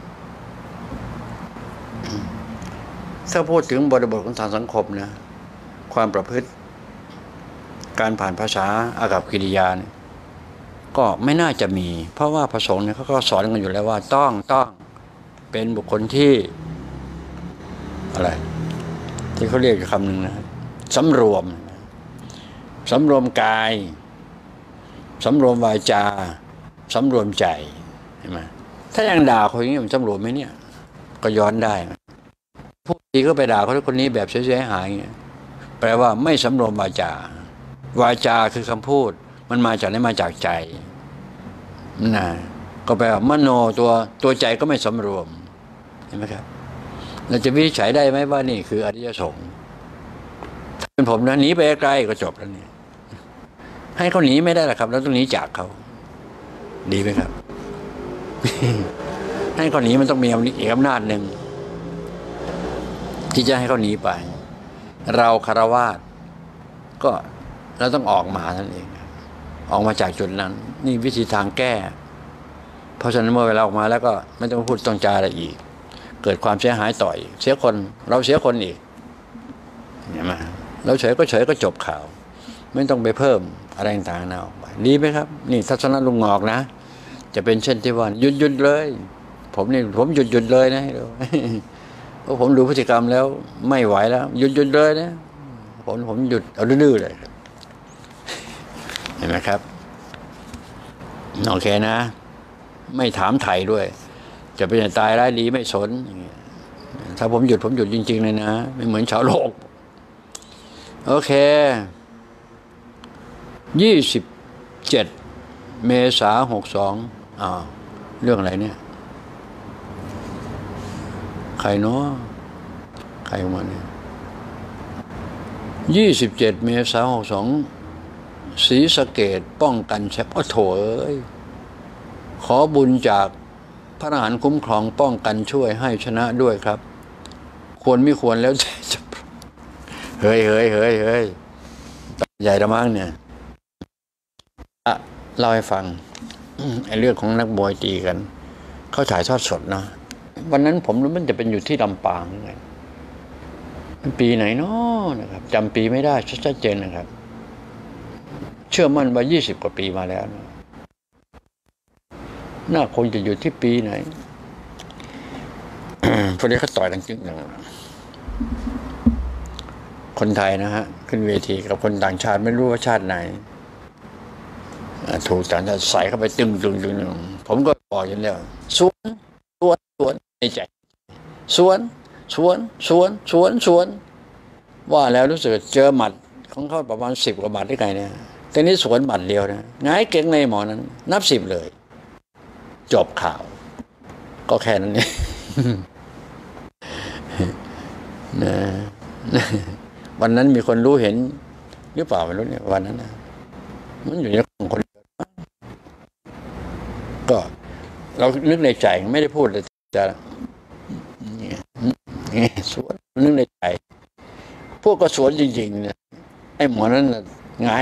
ถ้าพูดถึงบริบทของทางสังคมนะความประพฤติการผ่านภาษาอากัปกิริยาเนี่ยก็ไม่น่าจะมีเพราะว่าพระสงฆ์เนี่ยเขาก็สอนกันอยู่แล้วว่าต้องเป็นบุคคลที่อะไรที่เขาเรียกคำหนึ่งนะสำรวมกายสำรวมวาจาสำรวมใจเห็นไหมถ้ายังด่าคนอย่างนี้มันสำรวมไหมเนี่ยก็ย้อนได้พวกทีก็ไปด่าคนนี้แบบเสียหายเงี้ยแปลว่าไม่สำรวมวาจาคือคำพูดมันมาจากไหนมาจากใจนะก็แปลว่ามโนตัวใจก็ไม่สำรวมเห็นไหมครับเราจะวินิจฉัยได้ไหมว่านี่คืออริยสงฆ์เป็นผมนะหนีไปไกลก็จบแล้วเนี่ยให้เขาหนีไม่ได้หรอกครับแล้วต้องหนีจากเขาดีไหมครับ ให้เขาหนีมันต้องมีอีกอำนาจหนึ่งที่จะให้เขาหนีไปเราคฤหัสถ์ก็เราต้องออกมานั่นเองออกมาจากจุดนั้นนี่วิธีทางแก้เพราะฉะนั้นเมื่อเวลาออกมาแล้วก็ไม่ต้องพูดต้องจาอะไรอีกเกิดความเสียหายต่อยเสียคนเราเสียคนอีกเห็นไหมเราเฉยก็จบข่าวไม่ต้องไปเพิ่มอะไรต่างๆนะออกไปดีไหมครับนี่ทัศนะลุงงอกนะจะเป็นเช่นที่ว่าหยุดเลยผมหยุดเลยนะเพราะผมดูพฤติกรรมแล้วไม่ไหวแล้วหยุดเลยนะผมหยุดเอาดื้อเลยเห็นไหมครับโอเคนะไม่ถามไถ่ด้วยจะเป็นตายร้ายดีไม่สนอย่างเงี้ยถ้าผมหยุดจริงๆเลยนะไม่เหมือนชาวโลกโอเค27 เมษายน 62เรื่องอะไรเนี่ยใครเนาะใครมาเนี่ย27 เมษายน 62ศรีสะเกษป้องกันแชมป์โอ้โถเอ้ยขอบุญจากพระอรหันต์คุ้มครองป้องกันช่วยให้ชนะด้วยครับควรไม่ควรแล้วจะเฮ้ยใหญ่ละมั้งเนี่ยเล่าให้ฟังไอ้เรื่องของนักมวยตีกันเขาถ่ายทอดสดนะวันนั้นผมรู้มันจะเป็นอยู่ที่ลำปางไงปีไหนเนาะนะครับจำปีไม่ได้ชัดเจนนะครับเชื่อมั่นว่า20 กว่าปีมาแล้วนะน่าคงจะอยู่ที่ปีไหน พอดีเขาต่อยกันจึงคนไทยนะฮะขึ้นเวทีกับคนต่างชาติไม่รู้ว่าชาติไหนถูกต่างชาติใส่เข้าไปตึงผมก็บอกอย่างนี้สวนในใจสวนว่าแล้วรู้สึกเจอหมัดของเขาประมาณ10 กว่าหมัดได้ไงเนี่ยแต่นี้สวนหมัดเดียวนะง่ายเก่งในหมอนั้นนับ10เลยจบข่าวก็แค่นั้นเองนะวันนั้นมีคนรู้เห็นหรือเปล่าไม่รู้เนี่ยวันนั้นนะมันอยู่ในของคนก็เรานึกในใจไม่ได้พูดเลยจะสวนนึกในใจพวกก็สวนจริงๆเนี่ยไอ้หมอนั้นหงาย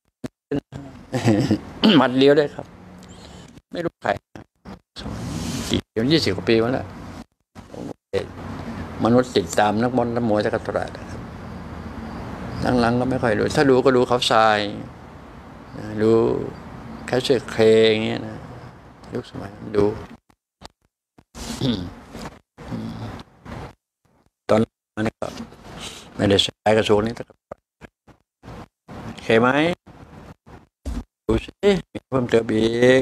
หมัดเลี้ยวได้ครับไม่รู้ใคร20 กว่าปีมาแล้วมนุษย์ติดตามนักบอลนักมวยจะกระตุ้นนะครับหลังๆก็ไม่ค่อยดูถ้าดูก็ดูเขาทรายดูแคชเชอร์เคอย่างเงี้ยนะยุคสมัยดูตอนนี้ก็ไม่ได้ใช้กระทรวงนี้แต่โอเคไหมดูสิมีเพิ่มเติมอีก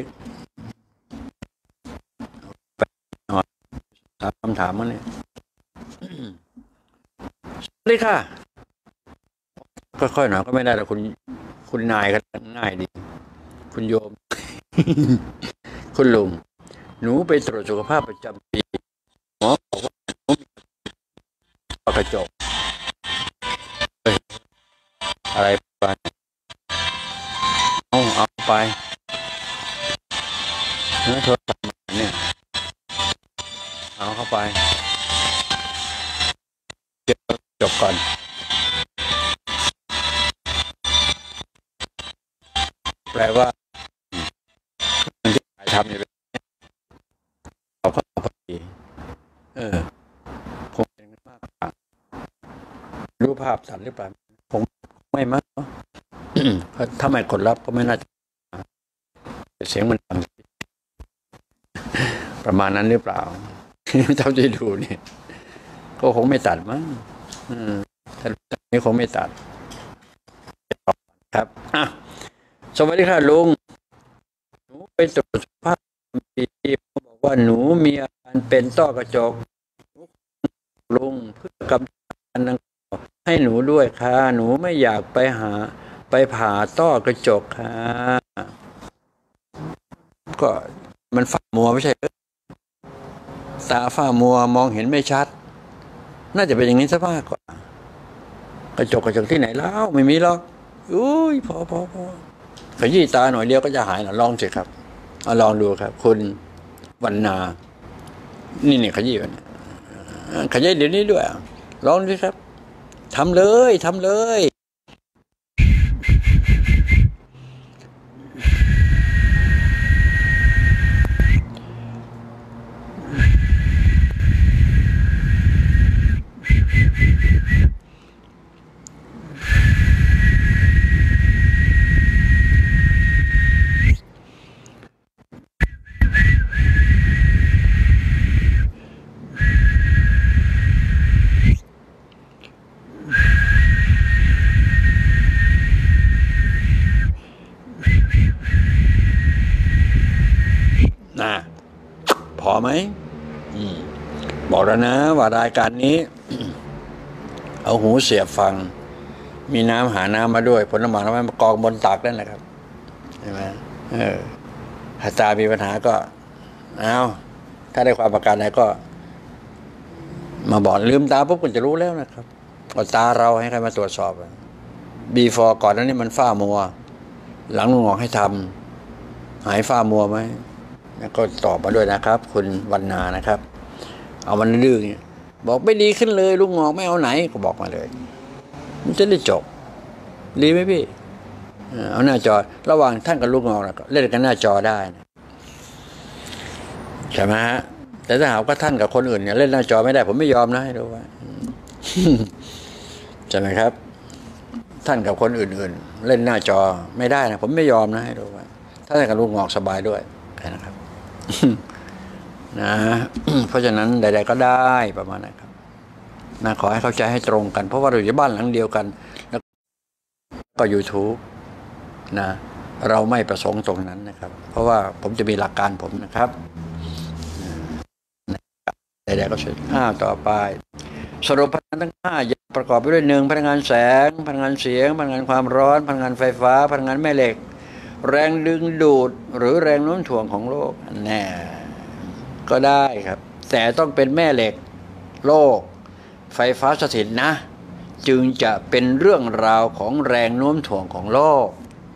คำถามมาเนี่ยสวัสดีค่ะค่อยๆหน่อยก็ไม่ได้แต่คุณนายก็ง่ายดีคุณโยม คุณลุงหนูไปตรวจสุขภาพประจำปีหมอบอกว่าหนูมีต้อกระจกอะไรไปเอาไปเนื้อโทรศัพท์เนี่ยเอาเข้าไปจบก่อนแปลว่าที่ทำเนี่ยเอาเข้าพอดีคงเป็นมากกว่ารู้ภาพสัตว์หรือเปล่าผมไม่มั้งถ้าไม่กดรับก็ไม่น่าจะเสียงมันดังประมาณนั้นหรือเปล่าเท่าที่ดูเนี่ยก็คงไม่ตัดมั้งถ้านี้คงไม่ตัดครับสวัสดีค่ะลุงหนูไปตรวจสุขภาพปีเขาบอกว่าหนูมีอาการเป็นต้อกระจกลุงเพื่อกำจัดดังให้หนูด้วยค่ะหนูไม่อยากไปผ่าต้อกระจกค่ะก็มันฝ้ามัวไม่ใช่ตาฝ้ามัวมองเห็นไม่ชัดน่าจะเป็นอย่างนี้ซะมากกว่ากระจกที่ไหนแล้วไม่มีหรอกอุ้ยพอขยี้ตาหน่อยเดียวก็จะหายหรอลองสิครับลองดูครับคุณวรรณานี่ขยี้กันขยี้เดี๋ยวนี้ด้วยลองดิครับทำเลยพอไหมบอกแล้วนะว่ารายการนี้ เอาหูเสียบฟังมีน้ำหาน้ำมาด้วยผลไม้มากองบนตักนั่นแหละครับใช่ไหมถ้าตามีปัญหาก็ถ้าได้ความประการใดก็มาบอกลืมตาปุ๊บคุณจะรู้แล้วนะครับว่าตาเราให้ใครมาตรวจสอบbefore ก่อนนั้นนี่มันฝ้ามัวหลังลุงหงอกให้ทำหายฝ้ามัวไหมก็ตอบมาด้วยนะครับคุณวรรณานะครับเอามันดื้อเนี่ยบอกไม่ดีขึ้นเลยลุงหงอกไม่เอาไหนก็บอกมาเลยมันจะได้จบดีไหมพี่เอาหน้าจอระหว่างท่านกับลุงหงอกเล่นกันหน้าจอได้ใช่ไหมฮะแต่ถ้าหากว่าท่านกับคนอื่นเนี่ยเล่นหน้าจอไม่ได้ผมไม่ยอมนะให้ดูว่าใช่ไหมครับท่านกับคนอื่นๆเล่นหน้าจอไม่ได้นะผมไม่ยอมนะให้ดูว่าท่านกับลุงหงอกสบายด้วยแค่นะครับนะเพราะฉะนั้นใดๆก็ได้ประมาณนั้นครับนะขอให้เข้าใจให้ตรงกันเพราะว่าเราอยู่บ้านหลังเดียวกันแล้วก็ YouTube นะเราไม่ประสงค์ตรงนั้นนะครับเพราะว่าผมจะมีหลักการผมนะครับใดๆก็เสร็จต่อไปสรุปพลังงานทั้ง5อย่างประกอบไปด้วย1พลังงานแสงพลังงานเสียงพลังงานความร้อนพลังงานไฟฟ้าพลังงานแม่เหล็กแรงดึงดูดหรือแรงโน้มถ่วงของโลกแน่ก็ได้ครับแต่ต้องเป็นแม่เหล็กโลกไฟฟ้าสถิตนะจึงจะเป็นเรื่องราวของแรงโน้มถ่วงของโลก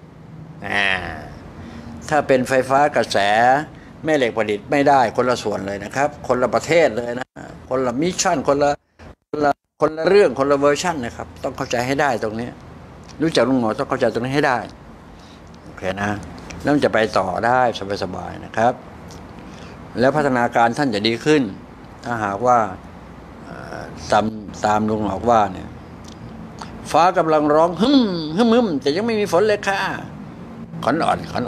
ถ้าเป็นไฟฟ้ากระแสแม่เหล็กผลิตไม่ได้คนละส่วนเลยนะครับคนละประเทศเลยนะคนละมิชชั่นคนละเรื่องคนละเวอร์ชันนะครับต้องเข้าใจให้ได้ตรงนี้รู้จักลุงหมอต้องเข้าใจตรงนี้ให้ได้โอเคนะแล้วจะไปต่อได้สบายๆนะครับแล้วพัฒนาการท่านจะดีขึ้นถ้าหากว่าตามลุงหมอว่าเนี่ยฟ้ากำลังร้องฮึมแต่ยังไม่มีฝนเลยค่ะขอนอ่อนขอน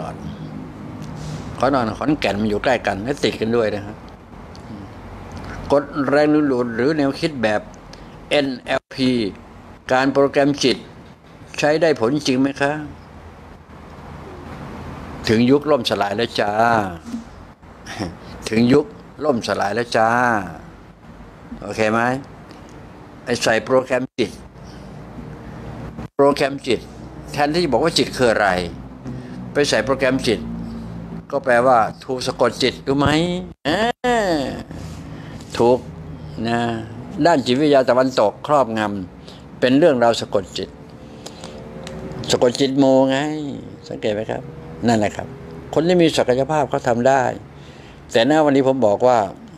แก่นมันอยู่ใกล้กันและติดกันด้วยนะครับกฎแรงดึงดูดหรือแนวคิดแบบ NLP การโปรแกรมจิตใช้ได้ผลจริงไหมคะถึงยุคล่มสลายแล้วจ้าถึงยุคล่มสลายแล้วจ้าโอเคไหมใส่โปรแกรมจิตแทนที่จะบอกว่าจิตคืออะไรไปใส่โปรแกรมจิตก็แปลว่าถูกสะกดจิตรู้ไหมถูกนะด้านจิตวิทยาตะวันตกครอบงำเป็นเรื่องราวสะกดจิตสะกดจิตโมไงสังเกตไหมครับนั่นแหละครับคนที่มีศักยภาพเขาทำได้แต่หน้าวันนี้ผมบอกว่า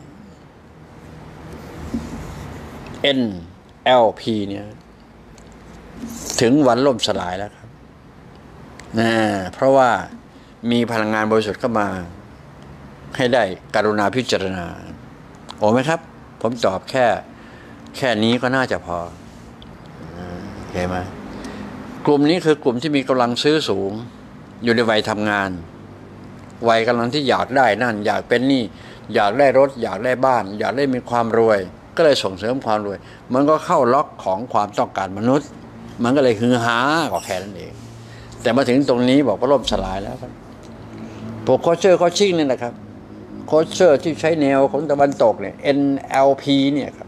NLP เนี่ยถึงวันล่มสลายแล้วครับเพราะว่ามีพลังงานบริสุทธิ์เข้ามาให้ได้กรุณาพิจารณาโอ้ไหมครับผมตอบแค่นี้ก็น่าจะพอเห็นไหมกลุ่มนี้คือกลุ่มที่มีกำลังซื้อสูงอยู่ในวัยทำงานวัยกำลังที่อยากได้นั่นอยากเป็นนี่อยากได้รถอยากได้บ้านอยากได้มีความรวยก็เลยส่งเสริมความรวยมันก็เข้าล็อกของความต้องการมนุษย์มันก็เลยฮือฮาก็แค่นั้นเองแต่มาถึงตรงนี้บอกว่าล่มสลายแล้วครับพวกโคชเชอร์โคชชิ่งนี่นะครับโคชเชอร์ที่ใช้แนวของตะวันตกเนี่ย NLP เนี่ยครับ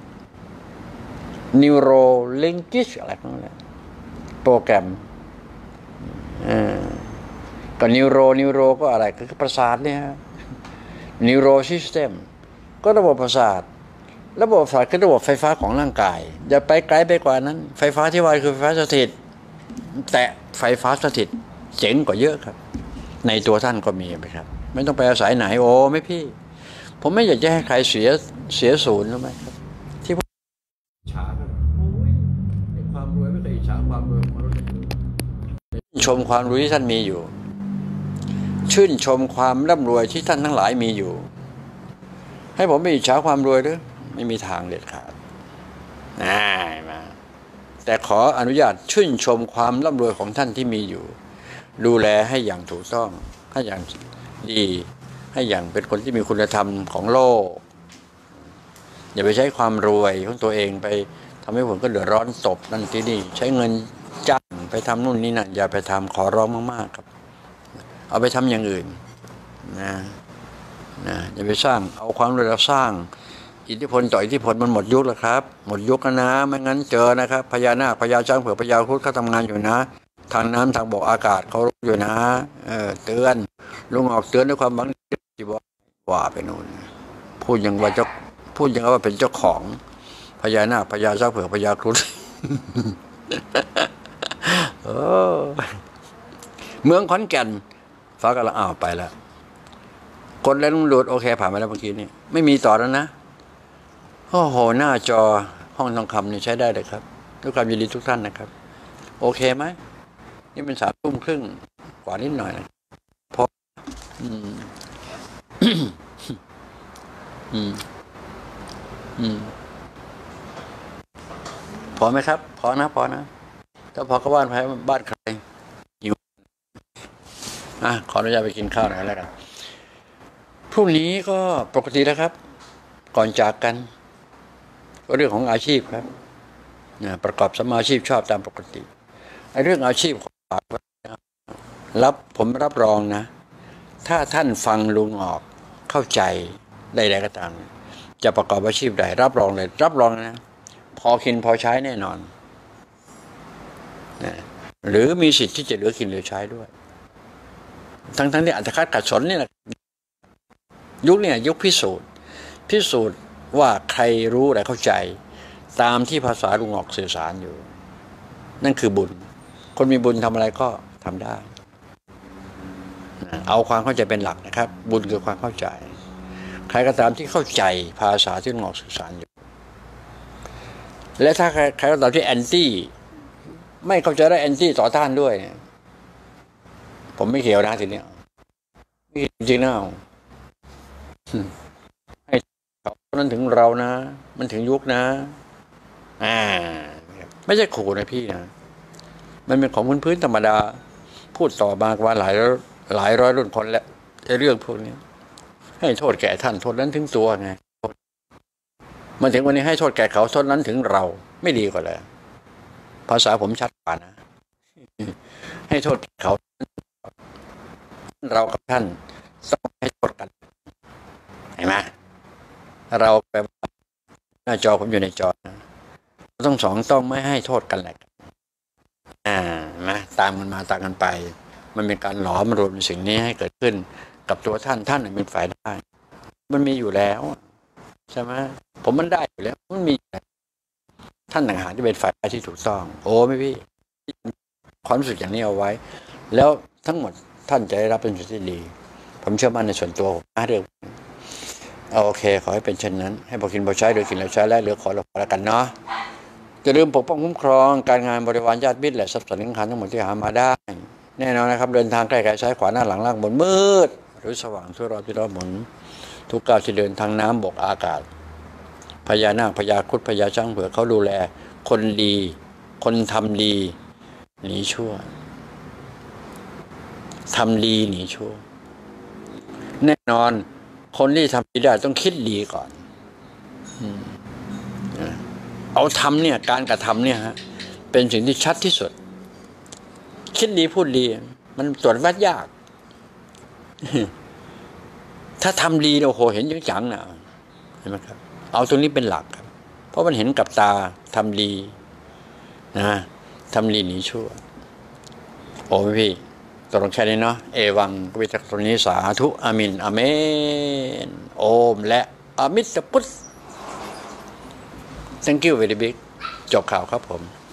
Neuro Linguist อะไรพวกนั้นโปรแกรมก็นิวโรก็อะไรคือประสาทเนี่ยนิวโรซิสเต็มก็ระบบประสาทคือระบบไฟฟ้าของร่างกายอย่าไปไกลไปกว่านั้นไฟฟ้าที่ว่าคือไฟฟ้าสถิตแต่ไฟฟ้าสถิตเจ๋งกว่าเยอะครับในตัวท่านก็มีไหมครับไม่ต้องไปอาศัยไหนโอ้ไม่พี่ผมไม่อยากจะให้ใครเสียศูนย์รู้ไหมครับที่ผมฉากันโอ้ยความรวยไม่เคยอิจฉาความรวยของเราเลยชมความรวยที่ท่านมีอยู่ชื่นชมความร่ำรวยที่ท่านทั้งหลายมีอยู่ให้ผมไม่อิจฉาความรวยหรือไม่มีทางเด็ดขาดมาแต่ขออนุญาตชื่นชมความร่ำรวยของท่านที่มีอยู่ดูแลให้อย่างถูกต้องให้อย่างดีให้อย่างเป็นคนที่มีคุณธรรมของโลกอย่าไปใช้ความรวยของตัวเองไปทำให้ผมก็เดือดร้อนตบนั่นที่นี่ใช้เงินจ้างไปทำนู่นนี่นั่นอย่าไปทำขอร้องมากๆครับเอาไปทำอย่างอื่นนะอย่าไปสร้างเอาความรวยเราสร้างอิทธิพลต่ออิทธิพลมันหมดยุคแล้วครับหมดยุคแล้วนะไม่งั้นเจอนะครับพญานาคพญาช้างเผือกพญาครุฑเขาทำงานอยู่นะทางน้ำทางบกอากาศเขารู้อยู่นะเตือนลุงออกเตือนด้วยความหวังดีว่าไปนู่นพูดอย่างว่าเป็นเจ้าของพญานาคพญาช้างเผือกพญาครุฑเมืองขอนแก่นฟ้ากำลังไปแล้วกดแล้วลุงดูดโอเคผ่านไปแล้วเมื่อกี้นี้ไม่มีต่อแล้วนะโอ้โหหน้าจอห้องทองคำนี่ใช้ได้เลยครับด้วยความยินดีทุกท่านนะครับโอเคไหมนี่เป็น3 ทุ่มครึ่งกว่านิดหน่อยนะพอพอไหมครับพอนะถ้าพอก็บ้านใครหิวขออนุญาตไปกินข้าวหน่อยแล้วกันพรุ่งนี้ก็ปกติแล้วครับก่อนจากกันก็เรื่องของอาชีพครับประกอบสมาอาชีพชอบตามปกติเรื่องอาชีพผมรับรองนะถ้าท่านฟังลุงออกเข้าใจใดๆก็ตามจะประกอบอาชีพใดรับรองนะพอกินพอใช้แน่นอนหรือมีสิทธิ์ที่จะเหลือกินเหลือใช้ด้วยทั้งที่อัตคัดขัดสนนี่แหละยุคเนี่ยยุคพิสูจน์ว่าใครรู้และเข้าใจตามที่ภาษาลุงออกสื่อสารอยู่นั่นคือบุญคนมีบุญทำอะไรก็ทำได้เอาความเข้าใจเป็นหลักนะครับบุญคือความเข้าใจใครก็ตามที่เข้าใจภาษาที่ลุงออกสื่อสารอยู่และถ้าใครก็ตามที่แอนตี้ไม่เข้าใจได้แอนตี้ต่อต้านด้วยผมไม่เขียวนะทีนี้ไม่จริงนะให้เขานั้นถึงเรานะมันถึงยุคนะไม่ใช่ขู่นะพี่นะมันเป็นของพื้นธรรมดาพูดต่อมาว่าหลายร้อยรุ่นคนแล้วเรื่องพวกนี้ให้โทษแก่ท่านโทษนั้นถึงตัวไงมาถึงวันนี้ให้โทษแก่เขาโทษนั้นถึงเราไม่ดีกว่าเลยภาษาผมชัดกว่านะให้โทษเขาเรากับท่านต้องให้โทษกันเห็นไหมเราแปลว่าหน้าจอผมอยู่ในจอนะต้องต้องไม่ให้โทษกันแหละนะตามกันมาตามกันไปมันเป็นการหลอมรวมสิ่งนี้ให้เกิดขึ้นกับตัวท่านเป็นฝ่ายได้มันมีอยู่แล้วใช่ไหมผมมันได้อยู่แล้วมันมีท่านต่างหากที่เป็นฝ่ายที่ถูกต้องโอ้ไม่พี่ความรู้สึกอย่างนี้เอาไว้แล้วทั้งหมดท่านจะได้รับเป็นสิ่งที่ดีผมเชื่อมั่นในส่วนตัวผมเรื่องโอเคขอให้เป็นเช่นนั้นให้พอกินพอใช้โดยกินแล้วใช้และเหลือขอเราแล้วกันเนาะจะลืมปกป้องคุ้มครองการงานบริวารญาติมิตรและทรัพย์สินขันทั้งหมดที่หามาได้แน่นอนนะครับเดินทางใกล้ๆซ้ายขวาหน้าหลังล่างบนมืดหรือสว่างทั่วรอบที่รอบหมุนทุกก้าวที่เดินทางน้ำบกอากาศพญานาคพญาครุฑพญาช้างเผือกเขาดูแลคนดีคนทำดีหนีชั่วทำดีหนีชั่วแน่นอนคนที่ทำดีได้ต้องคิดดีก่อนเอาทำเนี่ยการกระทำเนี่ยฮะเป็นสิ่งที่ชัดที่สุดคิดดีพูดดีมันตรวจวัดยากถ้าทำดีโอ้โหเห็นจังๆนะเห็นไหมครับเอาตรงนี้เป็นหลักครับเพราะมันเห็นกับตาทำดีนะทำดีหนีชั่วโอ้พี่ตกลงแค่นี้เนาะเอวังก็วิจักตรงนี้สาธุอามินอาเมนโอมและอามิสพุทธ thank you very big จบข่าวครับผม